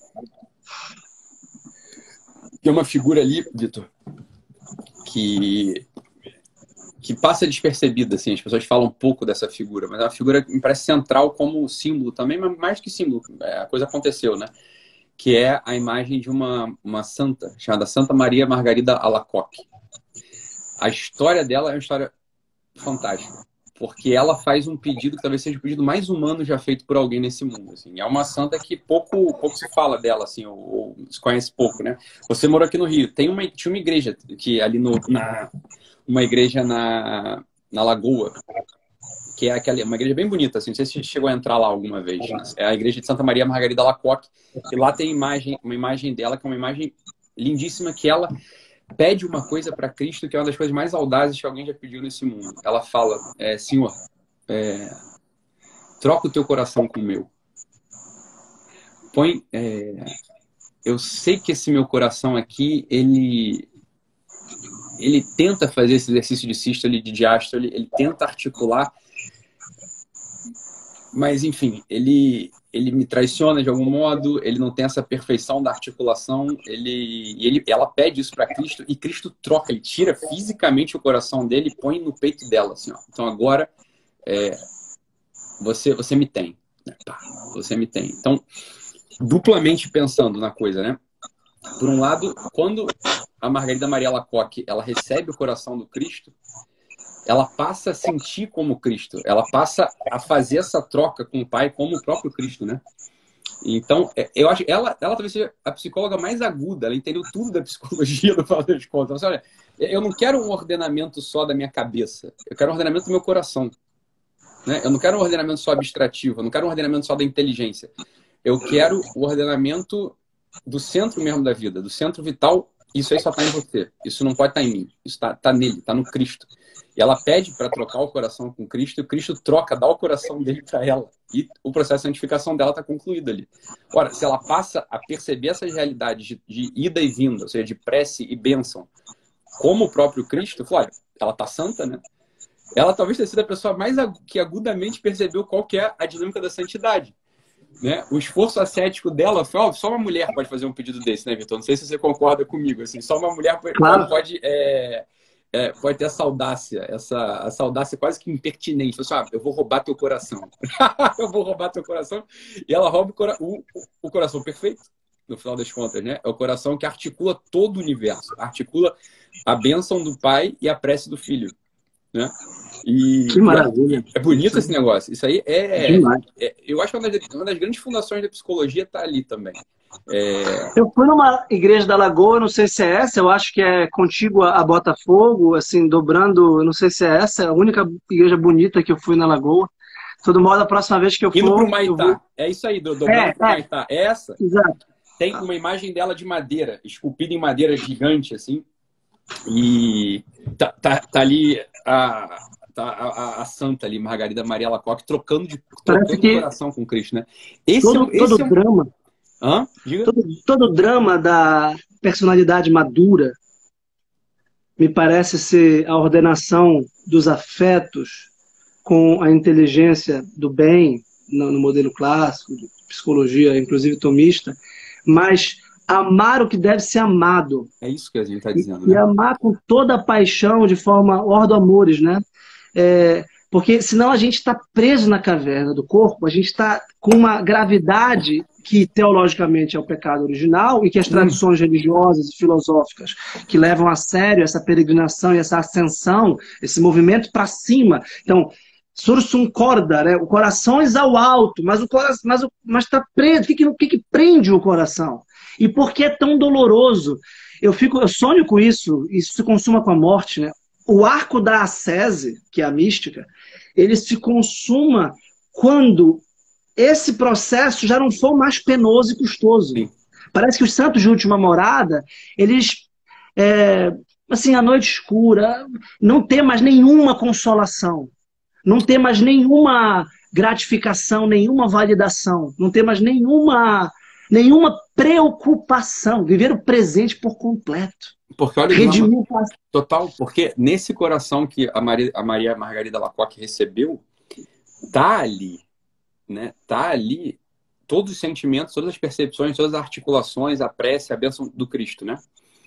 Speaker 2: Tem uma figura ali, Vitor, que... que passa despercebida, assim, as pessoas falam um pouco dessa figura, mas é uma figura que me parece central como símbolo também, mas mais que símbolo, a coisa aconteceu, né? Que é a imagem de uma, uma santa, chamada Santa Maria Margarida Alacoque. A história dela é uma história fantástica, porque ela faz um pedido que talvez seja o pedido mais humano já feito por alguém nesse mundo, assim. É uma santa que pouco, pouco se fala dela, assim, ou, ou se conhece pouco, né? Você morou aqui no Rio, tem uma, tinha uma igreja que ali no... Na, uma igreja na, na Lagoa, que é aquela, uma igreja bem bonita, assim, não sei se você chegou a entrar lá alguma vez. É a igreja de Santa Maria Margarida Alacoque, e lá tem imagem, uma imagem dela, que é uma imagem lindíssima, que ela pede uma coisa para Cristo, que é uma das coisas mais audazes que alguém já pediu nesse mundo. Ela fala, é, Senhor, é, troca o teu coração com o meu. Põe... É, eu sei que esse meu coração aqui, ele... ele tenta fazer esse exercício de sístole, de diástole, ele tenta articular, mas, enfim, ele, ele me traiciona de algum modo, ele não tem essa perfeição da articulação, ele, e ele, ela pede isso para Cristo, e Cristo troca, ele tira fisicamente o coração dele e põe no peito dela, assim, ó. Então, agora, é, você, você me tem. Né? Pá, você me tem. Então, duplamente pensando na coisa, né? Por um lado, quando a Margarida Maria Alacoque, ela recebe o coração do Cristo, ela passa a sentir como Cristo, ela passa a fazer essa troca com o Pai como o próprio Cristo, né? Então, eu acho ela, ela talvez seja a psicóloga mais aguda, ela entendeu tudo da psicologia, no final das contas. Olha, eu não quero um ordenamento só da minha cabeça, eu quero um ordenamento do meu coração. Né? Eu não quero um ordenamento só abstrativo, eu não quero um ordenamento só da inteligência. Eu quero o ordenamento do centro mesmo da vida, do centro vital. Isso aí só está em você. Isso não pode estar em mim. Isso está tá nele, está no Cristo. E ela pede para trocar o coração com Cristo, e o Cristo troca, dá o coração dele para ela. E o processo de santificação dela está concluído ali. Ora, se ela passa a perceber essas realidades de, de ida e vinda, ou seja, de prece e bênção, como o próprio Cristo, olha, ela está santa, né? Ela talvez tenha sido a pessoa mais que agudamente percebeu qual que é a dinâmica da santidade. Né? O esforço ascético dela foi, ó, só uma mulher pode fazer um pedido desse, né, Vitor? Não sei se você concorda comigo, assim, só uma mulher pode, claro. pode, é, é, pode ter essa audácia, essa, essa audácia quase que impertinente. Assim, ah, eu vou roubar teu coração. eu vou roubar teu coração. E ela rouba o, cora o, o coração perfeito, no final das contas, né? É o coração que articula todo o universo, articula a bênção do Pai e a prece do Filho, né? E
Speaker 1: que maravilha.
Speaker 2: É bonito esse negócio. Isso aí é, é eu acho que uma das, uma das grandes fundações da psicologia está ali também. É...
Speaker 1: Eu fui numa igreja da Lagoa, não sei se é essa, eu acho que é contígua a Botafogo, assim, dobrando, não sei se é essa, a única igreja bonita que eu fui na Lagoa. De todo modo, a próxima vez que eu for...
Speaker 2: Indo pro Maitá.
Speaker 1: Vou...
Speaker 2: É isso aí, dobrando é, pro é. Maitá. É essa?
Speaker 1: Exato.
Speaker 2: Tem uma imagem dela de madeira, esculpida em madeira gigante, assim. E tá, tá, tá ali a... Tá, a, a santa ali, Margarida Maria Alacoque, trocando de trocando de coração com Cristo, né? Esse
Speaker 1: todo,
Speaker 2: é,
Speaker 1: todo
Speaker 2: esse
Speaker 1: é um... drama,
Speaker 2: Hã? Diga.
Speaker 1: Todo, todo drama da personalidade madura me parece ser a ordenação dos afetos com a inteligência do bem, no, no modelo clássico, de psicologia, inclusive tomista, mas amar o que deve ser amado.
Speaker 2: É isso que a gente está dizendo,
Speaker 1: e,
Speaker 2: né?
Speaker 1: E amar com toda a paixão, de forma ordo amores, né? É, Porque senão a gente está preso na caverna do corpo, a gente está com uma gravidade que teologicamente é o pecado original e que as tradições religiosas e filosóficas que levam a sério essa peregrinação e essa ascensão, esse movimento para cima. Então, sursum corda, né? O corações ao alto, mas o coração, mas, mas está preso. O que, que, o que, que prende o coração? E por que é tão doloroso? Eu, fico, eu sonho com isso, isso se consuma com a morte, né? O arco da ascese, que é a mística, ele se consuma quando esse processo já não for mais penoso e custoso. Sim. Parece que os santos de última morada, eles, é, assim, a noite escura, não tem mais nenhuma consolação, não tem mais nenhuma gratificação, nenhuma validação, não tem mais nenhuma, nenhuma preocupação, viver o presente por completo.
Speaker 2: Porque olha, Redimir... total, porque nesse coração que a Maria, a Maria Margarida Alacoque recebeu, tá ali, né? Tá ali todos os sentimentos, todas as percepções, todas as articulações, a prece, a bênção do Cristo, né?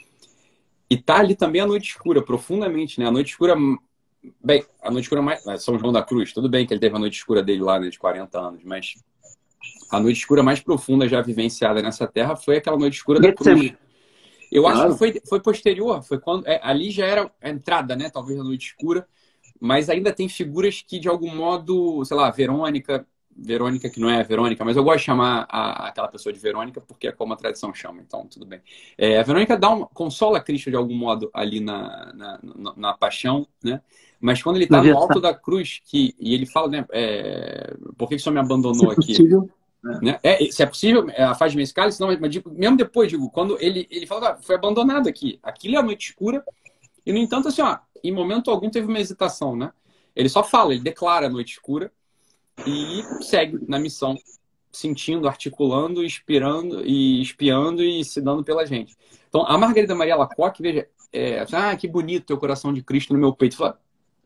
Speaker 2: E tá ali também a noite escura, profundamente, né? A noite escura, bem, a noite escura mais, São João da Cruz, tudo bem que ele teve a noite escura dele lá, né, de quarenta anos, mas a noite escura mais profunda já vivenciada nessa terra foi aquela noite escura da cruz. Eu acho claro. que foi, foi posterior, foi quando é, ali já era a entrada, né? Talvez na noite escura, mas ainda tem figuras que de algum modo, sei lá, Verônica, Verônica que não é Verônica, mas eu gosto de chamar a, aquela pessoa de Verônica porque é como a tradição chama, então tudo bem. É, a Verônica dá uma, consola Cristo de algum modo ali na, na, na, na paixão, né? Mas quando ele está no alto da cruz, que, e ele fala, né? É, por que o Senhor me abandonou aqui? Possível. É. Né? É, se é possível, afasta-me esse cálice, não, mas digo, mesmo depois, digo, quando ele, ele fala, ah, foi abandonado aqui, aquilo é a noite escura, e no entanto, assim, ó, em momento algum teve uma hesitação, né? Ele só fala, ele declara a noite escura e segue na missão, sentindo, articulando, inspirando e espiando e se dando pela gente. Então, a Margarida Maria Alacoque, veja, é, ah, que bonito ter o coração de Cristo no meu peito. Fala,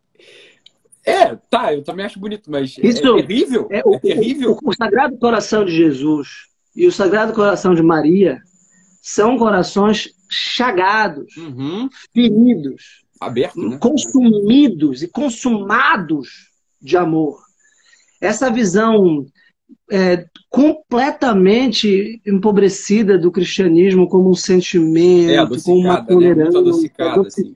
Speaker 2: É, tá, eu também acho bonito, mas Isso, é terrível. É, o, é terrível.
Speaker 1: O, o Sagrado Coração de Jesus e o Sagrado Coração de Maria são corações chagados, uhum. feridos,
Speaker 2: abertos, né?
Speaker 1: consumidos e consumados de amor. Essa visão é, completamente empobrecida do cristianismo como um sentimento, é, como uma tolerância, né? adocicada, assim.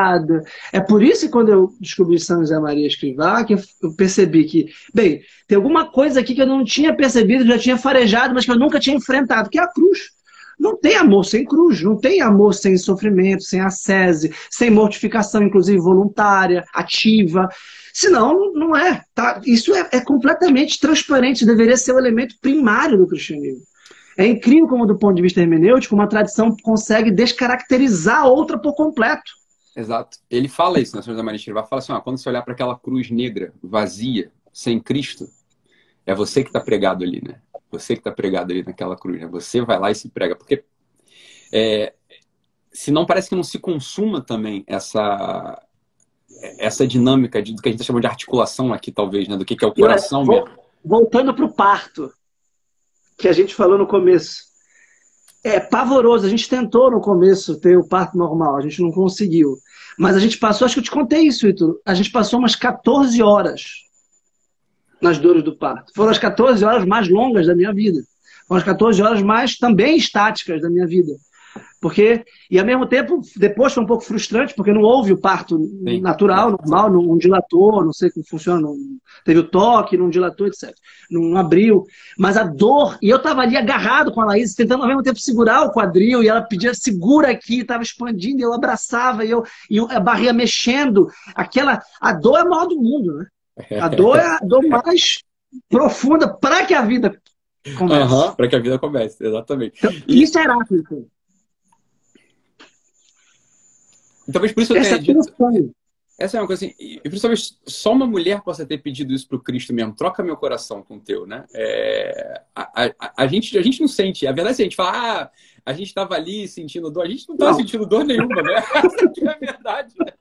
Speaker 1: É por isso que quando eu descobri São José Maria Escrivá, que eu percebi que, bem, tem alguma coisa aqui que eu não tinha percebido, já tinha farejado, mas que eu nunca tinha enfrentado, que é a cruz. Não tem amor sem cruz, não tem amor sem sofrimento, sem ascese, sem mortificação, inclusive voluntária, ativa. Senão, não é. Tá? Isso é, é completamente transparente, deveria ser o elemento primário do cristianismo. É incrível como, do ponto de vista hermenêutico, uma tradição consegue descaracterizar a outra por completo.
Speaker 2: Exato. Ele fala isso, né, São José Maria Escrivá, fala assim, ó, quando você olhar para aquela cruz negra, vazia, sem Cristo, é você que está pregado ali, né? Você que está pregado ali naquela cruz, né? Você vai lá e se prega. Porque é, se não parece que não se consuma também essa, essa dinâmica de, do que a gente chama de articulação aqui, talvez, né? Do que, que é o coração
Speaker 1: Olha,
Speaker 2: mesmo.
Speaker 1: Voltando para o parto, que a gente falou no começo. É pavoroso. A gente tentou no começo ter o parto normal, a gente não conseguiu. Mas a gente passou, acho que eu te contei isso, Ítalo, a gente passou umas quatorze horas nas dores do parto. Foram as quatorze horas mais longas da minha vida. Foram as quatorze horas mais também estáticas da minha vida. Porque, e ao mesmo tempo, depois foi um pouco frustrante, porque não houve o parto Sim. natural, normal, não dilatou, não sei como funciona, não, teve o toque, não dilatou, etcétera. Não, não abriu. Mas a dor, e eu estava ali agarrado com a Laís, tentando ao mesmo tempo segurar o quadril, e ela pedia, segura aqui, estava expandindo, e eu abraçava, e, eu, e a barriga mexendo. Aquela, a dor é a maior do mundo, né? A dor é a dor mais profunda para que a vida comece.
Speaker 2: Uhum, para que a vida comece, exatamente.
Speaker 1: Então, e... Isso é Heráclito.
Speaker 2: E talvez por isso eu tenha dito... Essa é uma coisa assim... E por isso talvez só uma mulher possa ter pedido isso pro Cristo mesmo. Troca meu coração com o teu, né? É, a, a, a, gente, a gente não sente. A verdade é que a gente fala... Ah, a gente estava ali sentindo dor. A gente não estava sentindo dor nenhuma, né? Essa aqui é a verdade. Né?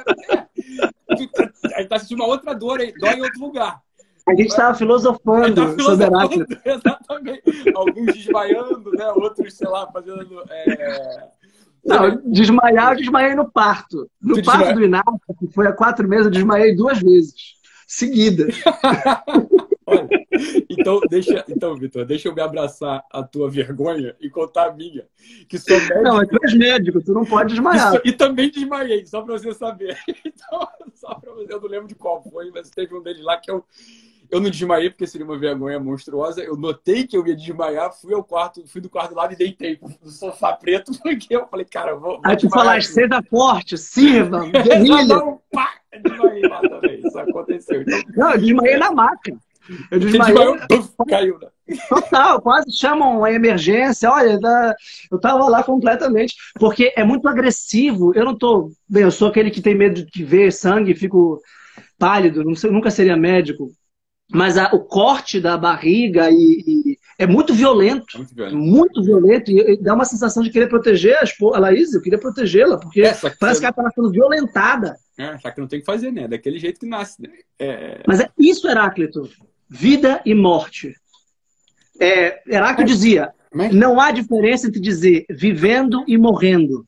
Speaker 2: A gente está sentindo uma outra dor aí. Dói em outro lugar.
Speaker 1: A gente estava filosofando, filosofando sobre Heráclito.
Speaker 2: Exatamente. Alguns desmaiando, né? Outros, sei lá, fazendo... É...
Speaker 1: Não, desmaiar, eu desmaiei no parto. No tu parto desmaia... do Inácio, que foi há quatro meses, eu desmaiei duas vezes. seguidas.
Speaker 2: Olha, então, deixa, então, Vitor, deixa eu me abraçar a tua vergonha e contar a minha. Que sou médico.
Speaker 1: Não, tu és médico, tu não pode desmaiar.
Speaker 2: E, e também desmaiei, só para você saber. Então, só para você, eu não lembro de qual foi, mas teve um deles lá que eu, eu não desmaiei porque seria uma vergonha monstruosa. Eu notei que eu ia desmaiar, fui ao quarto, fui do quarto lado e deitei no sofá preto, porque eu falei, cara, vou. vou
Speaker 1: Aí tu falaste, seja forte, sirva, guerrilha.
Speaker 2: Não, pá, desmaiei lá também, isso aconteceu. Então,
Speaker 1: não, eu desmaiei na maca. Eu desmaiei.
Speaker 2: Desmaiou, puf, caiu, né?
Speaker 1: Total, quase chamam a emergência. Olha, eu tava lá completamente. Porque é muito agressivo. Eu não tô. Bem, eu sou aquele que tem medo de ver sangue e fico pálido. Não sei, nunca seria médico. Mas a, o corte da barriga e, e é muito violento. É muito violento. Muito violento. E, e dá uma sensação de querer proteger a, esposa, a Laís. Eu queria protegê-la, porque é, que parece você... que ela estava sendo violentada.
Speaker 2: É, só que não tem o que fazer, né? Daquele jeito que nasce. Né? É...
Speaker 1: Mas é isso, Heráclito. Vida e morte. É, Heráclito dizia, mas... não há diferença entre dizer vivendo e morrendo.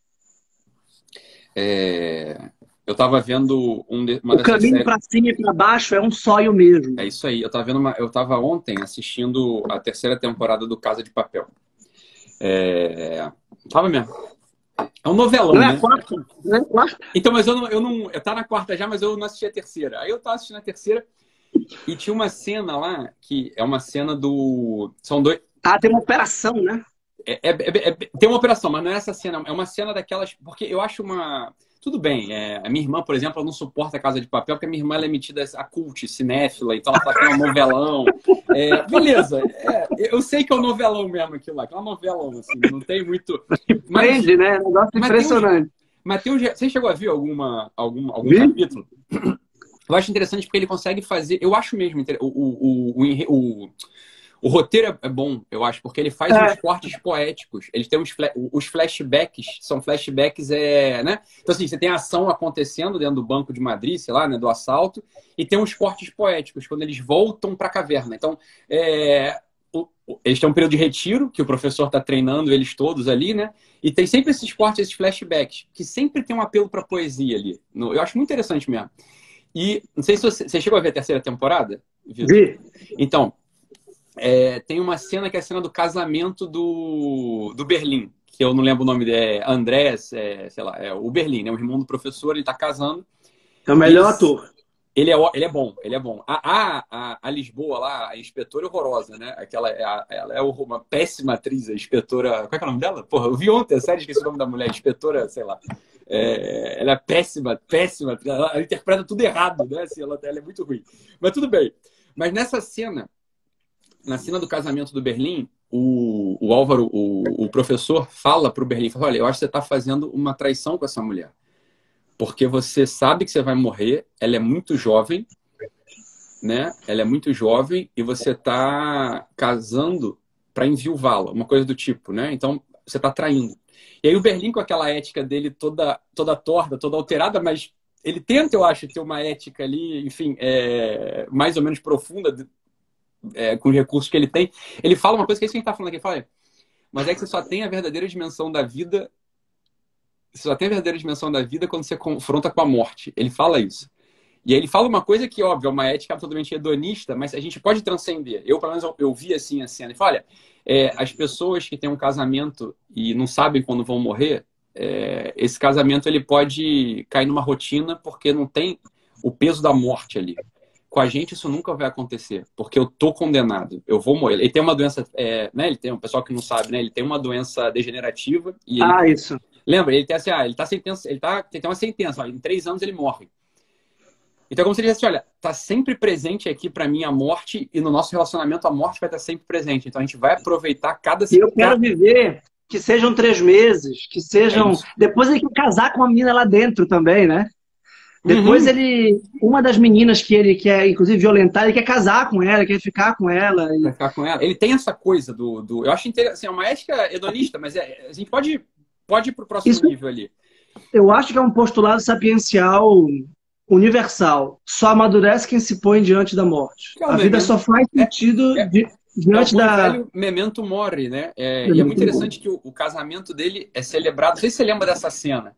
Speaker 2: É... Eu estava vendo um de... uma
Speaker 1: o caminho séries... para cima e para baixo é um só e o mesmo.
Speaker 2: É isso aí. Eu estava vendo uma... eu estava ontem assistindo a terceira temporada do Casa de Papel. É... Tava mesmo. É um novelão,
Speaker 1: não é
Speaker 2: né?
Speaker 1: A quarta, não é a quarta.
Speaker 2: Então, mas eu não, eu não, eu tá na quarta já, mas eu não assisti a terceira. Aí eu tava assistindo a terceira e tinha uma cena lá que é uma cena do, são dois.
Speaker 1: Ah, tem uma operação, né?
Speaker 2: É, é, é, é, tem uma operação, mas não é essa cena. É uma cena daquelas, porque eu acho uma, tudo bem. É, a minha irmã, por exemplo, ela não suporta a Casa de Papel porque a minha irmã ela é metida a cult, cinéfila, então ela fala que é um novelão. É, beleza, é, eu sei que é um novelão mesmo aquilo lá, que é um novelão, assim, não tem muito.
Speaker 1: Mas, prende, né? Um negócio impressionante.
Speaker 2: Mas tem um, você chegou a ver alguma, alguma, algum capítulo? Eu acho interessante porque ele consegue fazer. Eu acho mesmo. O, o, o, o, o roteiro é bom, eu acho, porque ele faz é. uns cortes poéticos. Ele tem uns os flashbacks, são flashbacks, é, né? Então, assim, você tem a ação acontecendo dentro do Banco de Madrid, sei lá, né, do assalto, e tem uns cortes poéticos, quando eles voltam para a caverna. Então, é, o, eles têm um período de retiro, que o professor está treinando eles todos ali, né? E tem sempre esses cortes, esses flashbacks, que sempre tem um apelo para poesia ali. Eu acho muito interessante mesmo. E não sei se você, você chegou a ver a terceira temporada?
Speaker 1: Vi.
Speaker 2: Então, é, tem uma cena que é a cena do casamento do, do Berlim, que eu não lembro o nome dele, é Andrés, é, sei lá, é o Berlim, né? O irmão do professor, ele tá casando.
Speaker 1: É o melhor Esse, ator.
Speaker 2: Ele é, ele é bom, ele é bom. A, a, a, a Lisboa lá, a inspetora horrorosa, né? Aquela, a, ela é uma péssima atriz, a inspetora... Qual é, que é o nome dela? Porra, eu vi ontem a série, esqueci o nome da mulher, inspetora, sei lá. É, ela é péssima, péssima. Ela, ela interpreta tudo errado, né? Assim, ela, ela é muito ruim. Mas tudo bem. Mas nessa cena, na cena do casamento do Berlim, o, o Álvaro, o, o professor, fala pro Berlim, fala, olha, eu acho que você tá fazendo uma traição com essa mulher. Porque você sabe que você vai morrer, ela é muito jovem, né? Ela é muito jovem e você tá casando para enviuvá-la, uma coisa do tipo, né? Então, você tá traindo. E aí o Berlim, com aquela ética dele toda, toda torta, toda alterada, mas ele tenta, eu acho, ter uma ética ali, enfim, é, mais ou menos profunda, é, com os recursos que ele tem. Ele fala uma coisa que é isso que a gente tá falando aqui. Ele fala, mas é que você só tem a verdadeira dimensão da vida, você só tem a verdadeira dimensão da vida quando você confronta com a morte. Ele fala isso. E aí ele fala uma coisa que, óbvio, é uma ética absolutamente hedonista, mas a gente pode transcender. Eu, pelo menos, eu, eu vi assim a cena. Ele fala, olha, é, as pessoas que têm um casamento e não sabem quando vão morrer, é, esse casamento ele pode cair numa rotina porque não tem o peso da morte ali. Com a gente isso nunca vai acontecer, porque eu tô condenado, eu vou morrer. Ele tem uma doença, é, né? Ele tem um pessoal que não sabe, né? Ele tem uma doença degenerativa e ele,
Speaker 1: ah, isso.
Speaker 2: Lembra? Ele tem assim, ah, ele tá sentença, ele tá, tem uma sentença, ó, em três anos ele morre. Então, como se ele dissesse, olha, tá sempre presente aqui para mim a morte e no nosso relacionamento a morte vai estar sempre presente. Então, a gente vai aproveitar cada...
Speaker 1: E eu quero viver que sejam três meses, que sejam... É depois ele quer casar com uma menina lá dentro também, né? Depois uhum. ele... Uma das meninas que ele quer, inclusive, violentar, ele quer casar com ela, quer ficar com ela. E...
Speaker 2: Quer ficar com ela. Ele tem essa coisa do... do eu acho interessante, assim, é uma ética hedonista, mas é, a gente pode, pode ir pro próximo Isso, nível ali.
Speaker 1: Eu acho que é um postulado sapiencial... universal. Só amadurece quem se põe diante da morte. É a vida memento. Só faz sentido é, é, di diante é o da...
Speaker 2: velho memento mori, né? É, e é muito interessante que o, o casamento dele é celebrado. Não sei se você lembra dessa cena.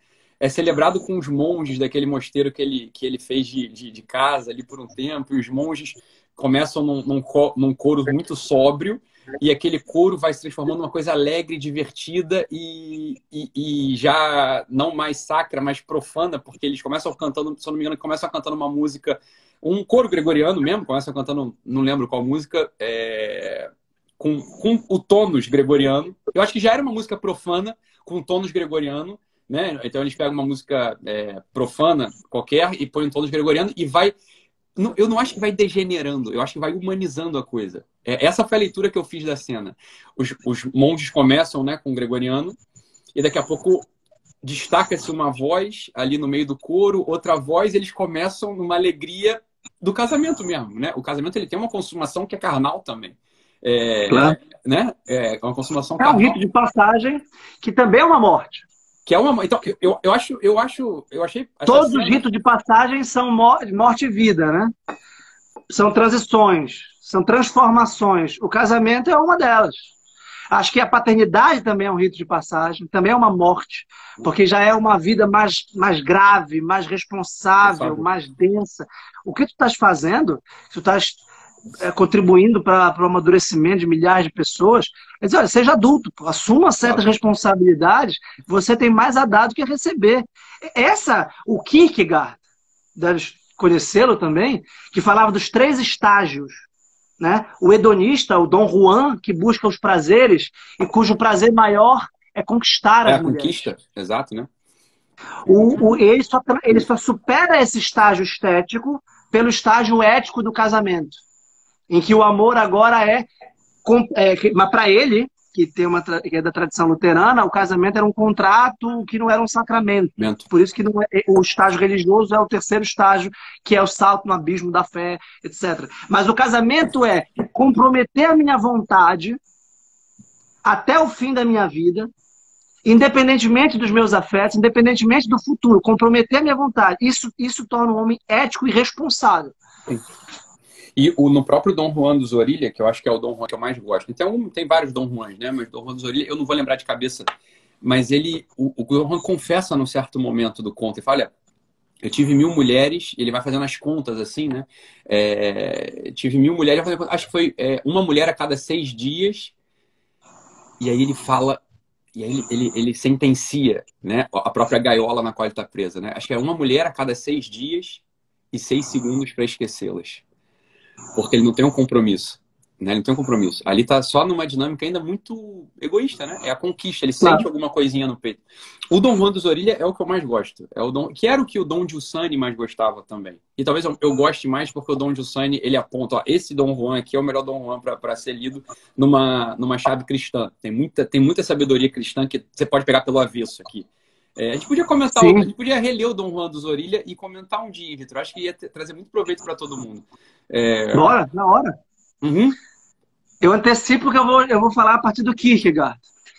Speaker 2: é celebrado com os monges daquele mosteiro que ele, que ele fez de, de, de casa ali por um tempo, e os monges começam num, num, num coro muito sóbrio, e aquele coro vai se transformando numa coisa alegre, divertida e, e, e já não mais sacra, mas profana, porque eles começam cantando, se eu não me engano, começam cantando uma música, um coro gregoriano mesmo, começam cantando, não lembro qual música, é, com, com o tônus gregoriano. Eu acho que já era uma música profana, com o tônus gregoriano, né? Então eles pegam uma música é, profana qualquer e põem um tônus gregoriano e vai... Eu não acho que vai degenerando, eu acho que vai humanizando a coisa. Essa foi a leitura que eu fiz da cena. Os, os monges começam, né, com o gregoriano, e daqui a pouco destaca-se uma voz ali no meio do coro, outra voz, e eles começam numa alegria do casamento mesmo, né? O casamento ele tem uma consumação que é carnal também. É,
Speaker 1: claro.
Speaker 2: Né? É uma consumação
Speaker 1: é
Speaker 2: carnal.
Speaker 1: um rito de passagem que também é uma morte.
Speaker 2: Que é uma, então, eu, eu acho, eu acho, eu achei...
Speaker 1: Todos
Speaker 2: cena...
Speaker 1: os ritos de passagem são morte e vida, né? São transições, são transformações. O casamento é uma delas. Acho que a paternidade também é um rito de passagem, também é uma morte, porque já é uma vida mais, mais grave, mais responsável, mais densa. O que tu estás fazendo, tu estás é, contribuindo para o amadurecimento de milhares de pessoas, é dizer, olha, seja adulto, assuma certas responsabilidades, você tem mais a dar do que a receber. Essa, o Kierkegaard, deves conhecê-lo também, que falava dos três estágios, né? O hedonista, o Dom Juan, que busca os prazeres e cujo prazer maior é conquistar
Speaker 2: é
Speaker 1: as
Speaker 2: a
Speaker 1: mulheres.
Speaker 2: Conquista, exato, né?
Speaker 1: O, o, ele, só, ele só supera esse estágio estético pelo estágio ético do casamento, em que o amor agora é, é mas para ele, que, tem uma, que é da tradição luterana, o casamento era um contrato que não era um sacramento.
Speaker 2: Mento.
Speaker 1: Por isso que não é, o estágio religioso é o terceiro estágio, que é o salto no abismo da fé, etcétera. Mas o casamento é comprometer a minha vontade até o fim da minha vida, independentemente dos meus afetos, independentemente do futuro, comprometer a minha vontade. Isso, isso torna um homem ético e responsável.
Speaker 2: Sim. E o, no próprio Dom Juan dos Orilha, que eu acho que é o Dom Juan que eu mais gosto. Tem, um, tem vários Dom Juans, né? Mas Dom Juan dos Orilha, eu não vou lembrar de cabeça. Mas ele, o, o Dom Juan confessa num certo momento do conto e fala, olha, eu tive mil mulheres, ele vai fazendo as contas assim, né? É, tive mil mulheres, acho que foi é, uma mulher a cada seis dias. E aí ele fala, e aí ele, ele, ele sentencia, né? A própria gaiola na qual ele está presa, né? Acho que é uma mulher a cada seis dias e seis segundos para esquecê-las. Porque ele não tem um compromisso, né? Ele não tem um compromisso. Ali tá só numa dinâmica ainda muito egoísta, né? É a conquista, ele
Speaker 1: Claro.
Speaker 2: Sente alguma coisinha no peito. O Dom Juan dos Orilha é o que eu mais gosto. É o Dom, que era o que o Dom Giussani mais gostava também. E talvez eu, eu goste mais porque o Dom Giussani, ele aponta, ó, esse Dom Juan aqui é o melhor Dom Juan para ser lido numa, numa chave cristã. Tem muita, tem muita sabedoria cristã que você pode pegar pelo avesso aqui. É, a gente podia comentar,
Speaker 1: Sim.
Speaker 2: a gente podia reler o Dom Juan dos Orilha e comentar um dia, Vitor. Acho que ia ter, trazer muito proveito para todo mundo. É...
Speaker 1: Bora, na hora.
Speaker 2: Uhum.
Speaker 1: Eu antecipo que eu vou, eu vou falar a partir do Kierkegaard.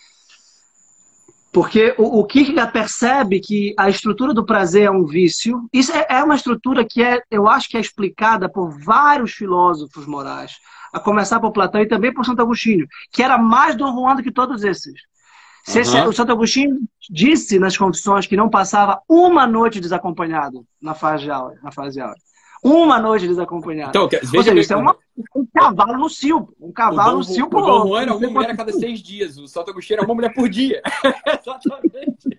Speaker 1: Porque o, o Kierkegaard percebe que a estrutura do prazer é um vício. Isso é, é uma estrutura que é, eu acho que é explicada por vários filósofos morais, a começar por Platão e também por Santo Agostinho, que era mais Dom Juan do que todos esses. Se esse,
Speaker 2: Uhum.
Speaker 1: o Santo Agostinho disse nas Confissões que não passava uma noite desacompanhado na fase de aula. Na fase de aula. Uma noite desacompanhado.
Speaker 2: Então, veja
Speaker 1: Ou seja,
Speaker 2: bem,
Speaker 1: isso é uma, um cavalo no cio. Um cavalo no cio.
Speaker 2: O Dom Juan era uma mulher a cada seis dias. O Santo Agostinho era uma mulher por dia. Exatamente.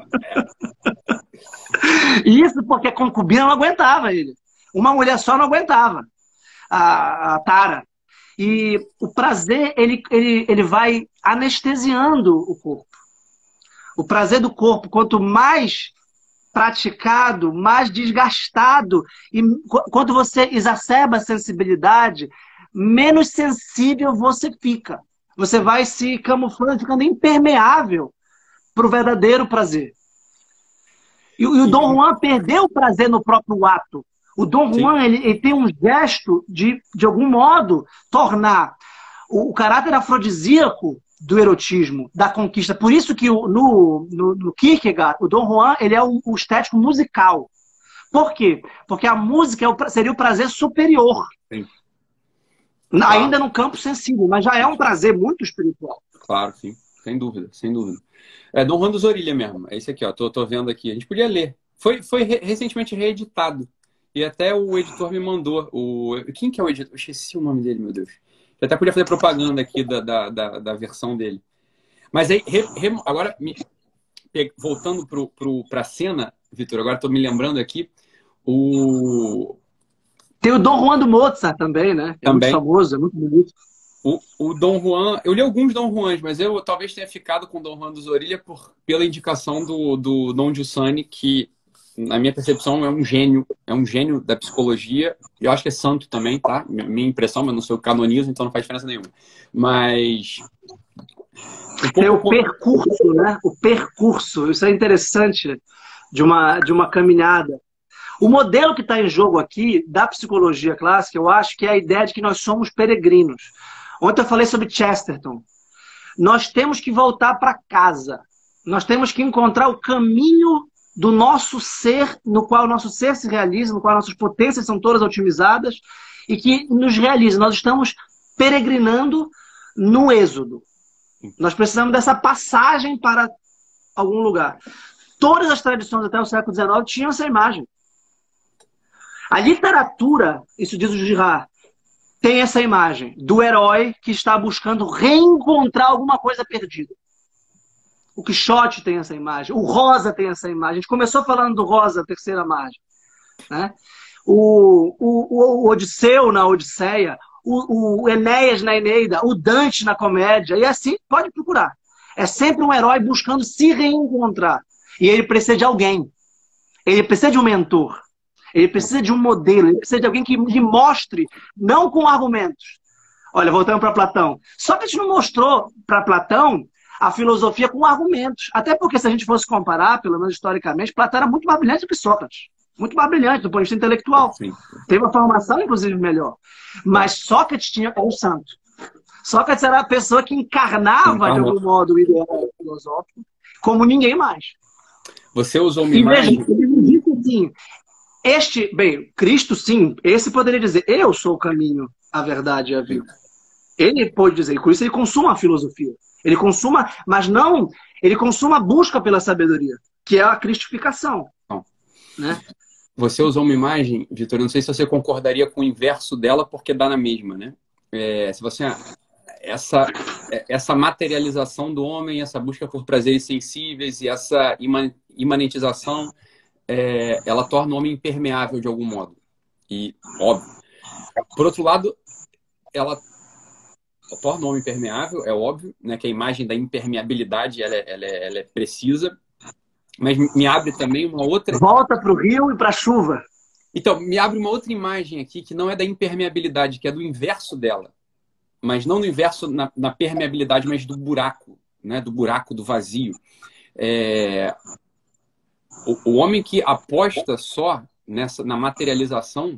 Speaker 1: Isso porque a concubina não aguentava ele. Uma mulher só não aguentava. A, a tara. E o prazer, ele, ele, ele vai anestesiando o corpo. O prazer do corpo, quanto mais praticado, mais desgastado, e quando você exacerba a sensibilidade, menos sensível você fica. Você vai se camuflando, ficando impermeável para o verdadeiro prazer. E, e o Dom Juan perdeu o prazer no próprio ato. O Dom Juan ele, ele tem um gesto de, de algum modo, tornar o, o caráter afrodisíaco do erotismo, da conquista. Por isso que o, no, no, no Kierkegaard, o Dom Juan ele é o, o estético musical. Por quê? Porque a música é o, seria o prazer superior.
Speaker 2: Sim.
Speaker 1: Ainda no campo sensível, mas já é um prazer muito espiritual.
Speaker 2: Claro, sim. sem dúvida, sem dúvida. É Dom Juan dos Orilha mesmo, é esse aqui, ó, tô, tô vendo aqui. A gente podia ler. Foi, foi re recentemente reeditado. E até o editor me mandou. O... Quem que é o editor? Eu esqueci o nome dele, meu Deus. Eu até podia fazer propaganda aqui da, da, da, da versão dele. Mas aí, re, re, agora, me, voltando para a cena, Vitor, agora estou me lembrando aqui, o...
Speaker 1: Tem o Dom Juan do Mozart também, né? É
Speaker 2: também.
Speaker 1: muito famoso, é muito bonito.
Speaker 2: O, o Dom Juan, eu li alguns Dom Juans, mas eu talvez tenha ficado com o Dom Juan dos Orilha por, pela indicação do, do Dom Giussani, que, na minha percepção, é um gênio, é um gênio da psicologia. Eu acho que é santo também, tá? Minha impressão, mas não sou canonizo, então não faz diferença nenhuma. Mas... Um pouco...
Speaker 1: Tem o percurso, né? O percurso, isso é interessante de uma, de uma caminhada. O modelo que está em jogo aqui, da psicologia clássica, eu acho que é a ideia de que nós somos peregrinos. Ontem eu falei sobre Chesterton. Nós temos que voltar para casa. Nós temos que encontrar o caminho do nosso ser, no qual o nosso ser se realiza, no qual nossas potências são todas otimizadas e que nos realiza. Nós estamos peregrinando no êxodo. Nós precisamos dessa passagem para algum lugar. Todas as tradições até o século dezenove tinham essa imagem. A literatura, isso diz o Girard, tem essa imagem do herói que está buscando reencontrar alguma coisa perdida. O Quixote tem essa imagem, o Rosa tem essa imagem. A gente começou falando do Rosa, a terceira margem, né? O, o, o Odisseu na Odisseia, o, o Enéas na Eneida, o Dante na comédia, e assim, pode procurar. É sempre um herói buscando se reencontrar. E ele precisa de alguém. Ele precisa de um mentor. Ele precisa de um modelo. Ele precisa de alguém que lhe mostre, não com argumentos. Olha, voltando para Platão. Sócrates não mostrou para Platão a filosofia com argumentos. Até porque, se a gente fosse comparar, pelo menos historicamente, Platão era muito mais brilhante do que Sócrates. Muito mais brilhante do ponto de vista intelectual.
Speaker 2: Sim.
Speaker 1: Teve uma formação, inclusive, melhor. Mas Sócrates tinha, era um santo. Sócrates era a pessoa que encarnava, de algum modo, o ideal filosófico, como ninguém mais.
Speaker 2: Você usou uma
Speaker 1: e
Speaker 2: imagem...
Speaker 1: Veja, ele disse assim, este, bem, Cristo, sim, esse poderia dizer, eu sou o caminho, a verdade e a vida. Ele pode dizer, e com isso ele consuma a filosofia. Ele consuma, mas não, ele consuma a busca pela sabedoria, que é a cristificação.
Speaker 2: Não.
Speaker 1: Né?
Speaker 2: Você usou uma imagem, Vitor, não sei se você concordaria com o inverso dela, porque dá na mesma, né? É, se você... Essa, essa materialização do homem, essa busca por prazeres sensíveis e essa imanentização, é, ela torna o homem impermeável de algum modo. E, óbvio. Por outro lado, ela torna o homem impermeável, é óbvio, né, que a imagem da impermeabilidade ela é, ela é, ela é precisa, mas me abre também uma outra...
Speaker 1: Volta para o rio e para a chuva.
Speaker 2: Então, me abre uma outra imagem aqui que não é da impermeabilidade, que é do inverso dela. Mas não no inverso na, na permeabilidade, mas do buraco, né? Do buraco, do vazio. É... O, o homem que aposta só nessa, na materialização,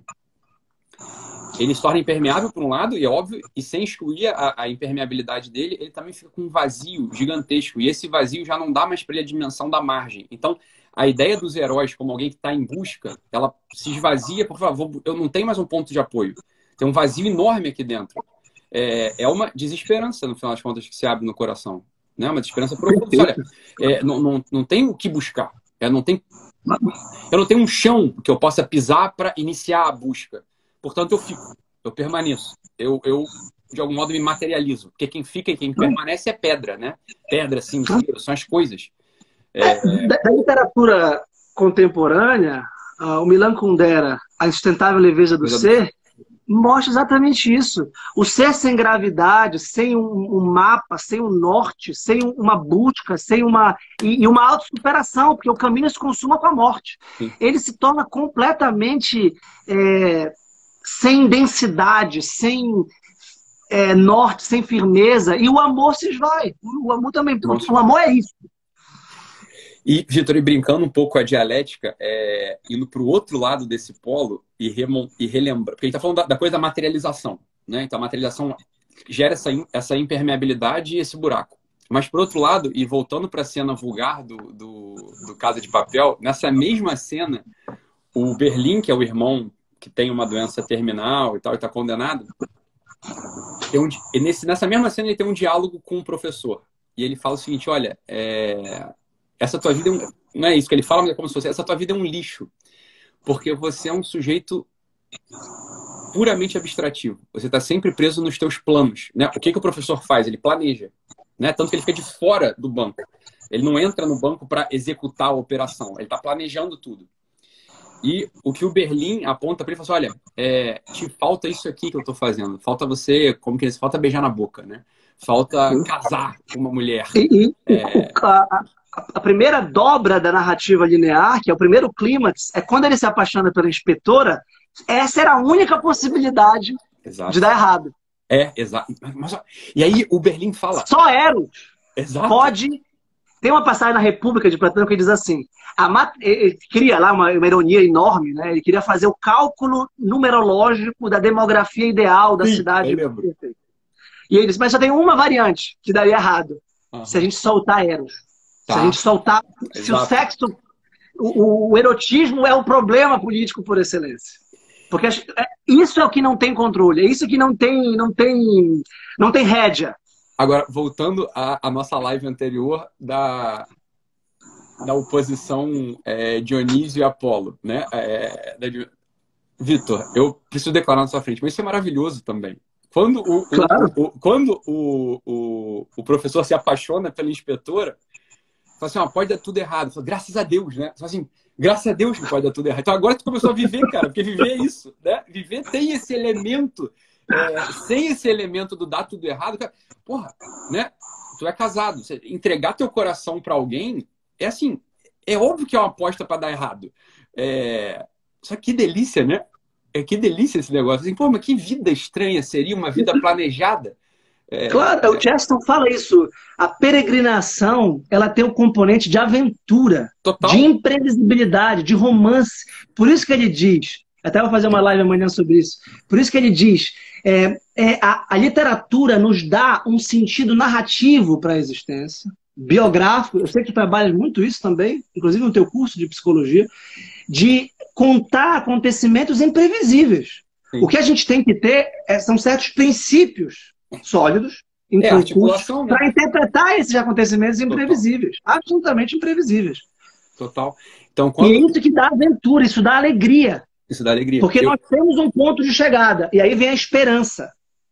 Speaker 2: ele se torna impermeável por um lado, e é óbvio, e sem excluir a, a impermeabilidade dele, ele também fica com um vazio gigantesco. E esse vazio já não dá mais para ele a dimensão da margem. Então, a ideia dos heróis como alguém que está em busca, ela se esvazia, por favor, eu não tenho mais um ponto de apoio. Tem um vazio enorme aqui dentro. É, é uma desesperança, no final das contas, que se abre no coração. Né? Uma desesperança profunda. Olha, é, não, não, não tem o que buscar. É, não tem, eu não tenho um chão que eu possa pisar para iniciar a busca. Portanto, eu fico, eu permaneço. Eu, eu, de algum modo, me materializo. Porque quem fica e quem permanece é pedra, né? Pedra, cinzeiro, são as coisas. É...
Speaker 1: Da, da literatura contemporânea, uh, o Milan Kundera, A Insustentável Leveza do
Speaker 2: Exato.
Speaker 1: Ser, mostra exatamente isso. O ser sem gravidade, sem um, um mapa, sem um norte, sem uma busca, sem uma... E, e uma autossuperação, porque o caminho se consuma com a morte.
Speaker 2: Sim.
Speaker 1: Ele se torna completamente é, sem densidade, sem é, norte, sem firmeza, e o amor se esvai. O amor também...
Speaker 2: Nossa.
Speaker 1: O amor é isso.
Speaker 2: E, Vitor, e brincando um pouco com a dialética, é, indo para o outro lado desse polo e, remon, e relembra, porque a gente está falando da, da coisa da materialização, né? Então a materialização gera essa, essa impermeabilidade e esse buraco. Mas, por outro lado, e voltando para a cena vulgar do, do, do Casa de Papel, nessa mesma cena, o Berlim, que é o irmão que tem uma doença terminal e tal, e está condenado, tem um, e nesse, nessa mesma cena ele tem um diálogo com o professor. e ele fala o seguinte, olha, é, essa tua vida é um, não é isso que ele fala, mas é como se fosse, essa tua vida é um lixo, porque você é um sujeito puramente abstrativo. Você está sempre preso nos teus planos, né? O que, que o professor faz? Ele planeja, né? Tanto que ele fica de fora do banco. Ele não entra no banco para executar a operação. Ele está planejando tudo. E o que o Berlim aponta para ele, fala assim, olha, é, te falta isso aqui que eu estou fazendo. Falta você, como que eles, falta beijar na boca, né? Falta casar com uma mulher.
Speaker 1: E, e
Speaker 2: é...
Speaker 1: a, a primeira dobra da narrativa linear, que é o primeiro clímax, é quando ele se apaixona pela inspetora. Essa era a única possibilidade
Speaker 2: Exato.
Speaker 1: de dar errado.
Speaker 2: É, exato. Mas, e aí o Berlim fala...
Speaker 1: Só Eros
Speaker 2: exato.
Speaker 1: pode... Tem uma passagem na República de Platão que diz assim, a mat... ele queria lá uma, uma ironia enorme, né? Ele queria fazer o cálculo numerológico da demografia ideal da
Speaker 2: Sim,
Speaker 1: cidade.
Speaker 2: Eu
Speaker 1: e ele disse, mas só tem uma variante que daria errado, uhum. se a gente soltar Eros. Tá. Se a gente soltar... Exato. Se o sexo... O, o erotismo é o problema político por excelência. Porque isso é o que não tem controle, é isso que não tem, não tem, não tem rédea.
Speaker 2: Agora, voltando à, à nossa live anterior da, da oposição é, Dionísio e Apolo, né? É, da... Vitor, eu preciso declarar na sua frente, mas isso é maravilhoso também. Quando o, claro. o, o, quando o, o, o professor se apaixona pela inspetora, fala assim, ó, pode dar tudo errado. Fala, graças a Deus, né? Fala assim, graças a Deus que pode dar tudo errado. Então agora tu começou a viver, cara, porque viver é isso, né? Viver tem esse elemento, é, sem esse elemento do dar tudo errado, cara, porra, né? Tu é casado, você entregar teu coração pra alguém, é assim, é óbvio que é uma aposta pra dar errado. É... Só que delícia, né? É que delícia esse negócio. Assim, pô, mas que vida estranha seria uma vida planejada. É...
Speaker 1: Claro, o Chesterton fala isso. A peregrinação, ela tem um componente de aventura, total. De imprevisibilidade, de romance. Por isso que ele diz, até vou fazer uma live amanhã sobre isso, por isso que ele diz, é, é, a, a literatura nos dá um sentido narrativo para a existência, biográfico, eu sei que tu trabalhas muito isso também, inclusive no teu curso de psicologia, de contar acontecimentos imprevisíveis. Sim. O que a gente tem que ter é, são certos princípios sólidos,
Speaker 2: é, articulação, né?
Speaker 1: Para interpretar esses acontecimentos imprevisíveis. Total. Absolutamente imprevisíveis.
Speaker 2: Total. Então, quando...
Speaker 1: E é isso que dá aventura, isso dá alegria.
Speaker 2: Isso dá alegria.
Speaker 1: Porque
Speaker 2: Eu...
Speaker 1: nós temos um ponto de chegada, e aí vem a esperança.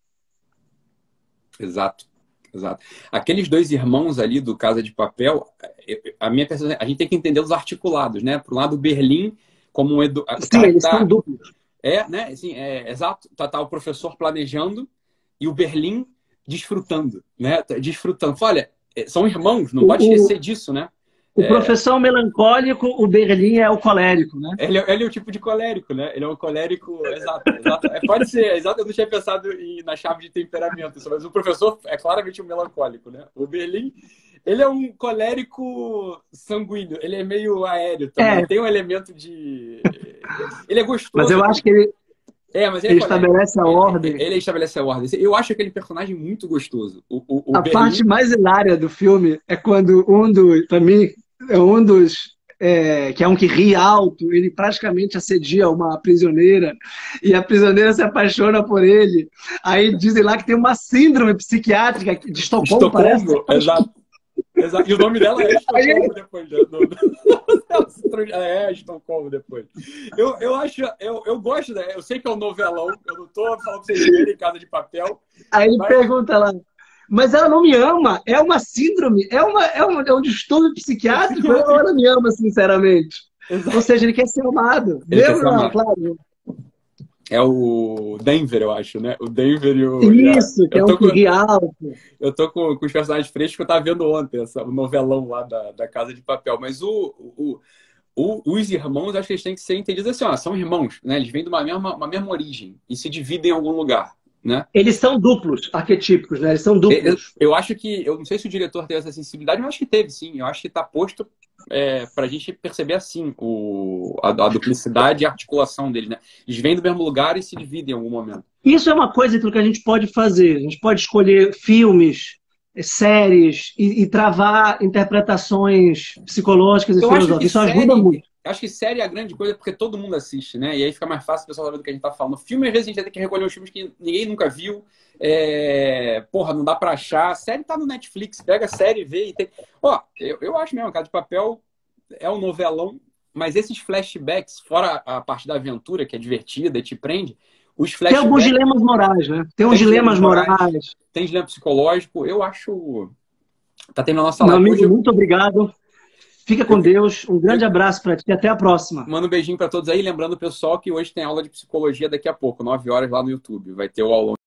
Speaker 2: Exato. Exato. Aqueles dois irmãos ali do Casa de Papel, a minha percepção, a gente tem que entender os articulados, né? Por um lado, o Berlim como um edu...
Speaker 1: Sim, eles tá... são duplos.
Speaker 2: É, né? Assim, é, exato. Tá, tá o professor planejando e o Berlim desfrutando, né? Desfrutando. Olha, são irmãos, não o, pode esquecer disso, né?
Speaker 1: O é... professor melancólico, o Berlim é o colérico, né?
Speaker 2: Ele, ele é o tipo de colérico, né? Ele é um colérico, exato. exato. É, pode ser, exato. Eu não tinha pensado em, na chave de temperamento, mas o professor é claramente um melancólico, né? O Berlim, ele é um colérico sanguíneo, ele é meio aéreo também. É. Tem um elemento de... Ele é gostoso.
Speaker 1: Mas eu acho que ele...
Speaker 2: É, mas ele,
Speaker 1: ele é estabelece a ordem.
Speaker 2: Ele, ele estabelece a ordem. Eu acho aquele personagem muito gostoso. O, o, o
Speaker 1: a
Speaker 2: Berlim...
Speaker 1: parte mais hilária do filme é quando um dos, pra mim, é um dos, é, que é um que ri alto, ele praticamente assedia uma prisioneira e a prisioneira se apaixona por ele. Aí dizem lá que tem uma síndrome psiquiátrica de Estocolmo, parece.
Speaker 2: Exato. Exato. E o nome dela é Estocolmo depois. Do, do, do... É, Estocolmo depois. Eu, eu acho, eu, eu gosto, né? Eu sei que é um novelão, eu não tô falando pra vocês verem Casa de Papel.
Speaker 1: Aí ele
Speaker 2: mas...
Speaker 1: pergunta lá, mas ela não me ama, é uma síndrome, é, uma, é, um, é um distúrbio psiquiátrico, ou ela não me ama, sinceramente? Exato. Ou seja, ele quer ser amado.
Speaker 2: Ele
Speaker 1: Mesmo,
Speaker 2: quer ser amado.
Speaker 1: Claro.
Speaker 2: É o Denver, eu acho, né? O Denver e o...
Speaker 1: Isso, que é um que alto.
Speaker 2: Eu tô com, com os personagens frescos que eu tava vendo ontem, essa, o novelão lá da, da Casa de Papel. Mas o, o, o, os irmãos, acho que eles têm que ser entendidos assim, ó, são irmãos, né? Eles vêm de uma mesma, uma mesma origem e se dividem em algum lugar, né? Eles
Speaker 1: são duplos, arquetípicos, né? Eles são duplos.
Speaker 2: Eu, eu acho que... Eu não sei se o diretor teve essa sensibilidade, mas acho que teve, sim. Eu acho que tá posto... É, para a gente perceber assim o, a, a duplicidade e a articulação deles, né? Eles vêm do mesmo lugar e se dividem em algum momento.
Speaker 1: Isso é uma coisa que a gente pode fazer. A gente pode escolher filmes, séries e, e travar interpretações psicológicas e
Speaker 2: eu
Speaker 1: filosóficas. Isso
Speaker 2: série,
Speaker 1: ajuda muito.
Speaker 2: acho que série é a grande coisa porque todo mundo assiste, né? E aí fica mais fácil o pessoal saber do que a gente tá falando. Filme, às vezes, a gente vai ter que recolher os filmes que ninguém nunca viu. É... Porra, não dá pra achar. A série tá no Netflix, pega a série, vê e tem... Ó, eu, eu acho mesmo, Casa de Papel é um novelão, mas esses flashbacks, fora a parte da aventura, que é divertida e te prende, os
Speaker 1: Tem alguns
Speaker 2: flashbacks...
Speaker 1: dilemas morais, né? Tem uns
Speaker 2: Tem
Speaker 1: dilemas
Speaker 2: dilemas morais,
Speaker 1: morais.
Speaker 2: tem dilema psicológico. Eu acho... Tá tendo a nossa
Speaker 1: Meu
Speaker 2: live.
Speaker 1: amigo,
Speaker 2: Hoje eu...
Speaker 1: muito obrigado. Fica com
Speaker 2: eu...
Speaker 1: Deus. Um grande
Speaker 2: eu...
Speaker 1: abraço para ti. Até a próxima.
Speaker 2: Manda um beijinho para todos aí. Lembrando, pessoal, que hoje tem aula de psicologia daqui a pouco, nove horas lá no YouTube. Vai ter o aulão.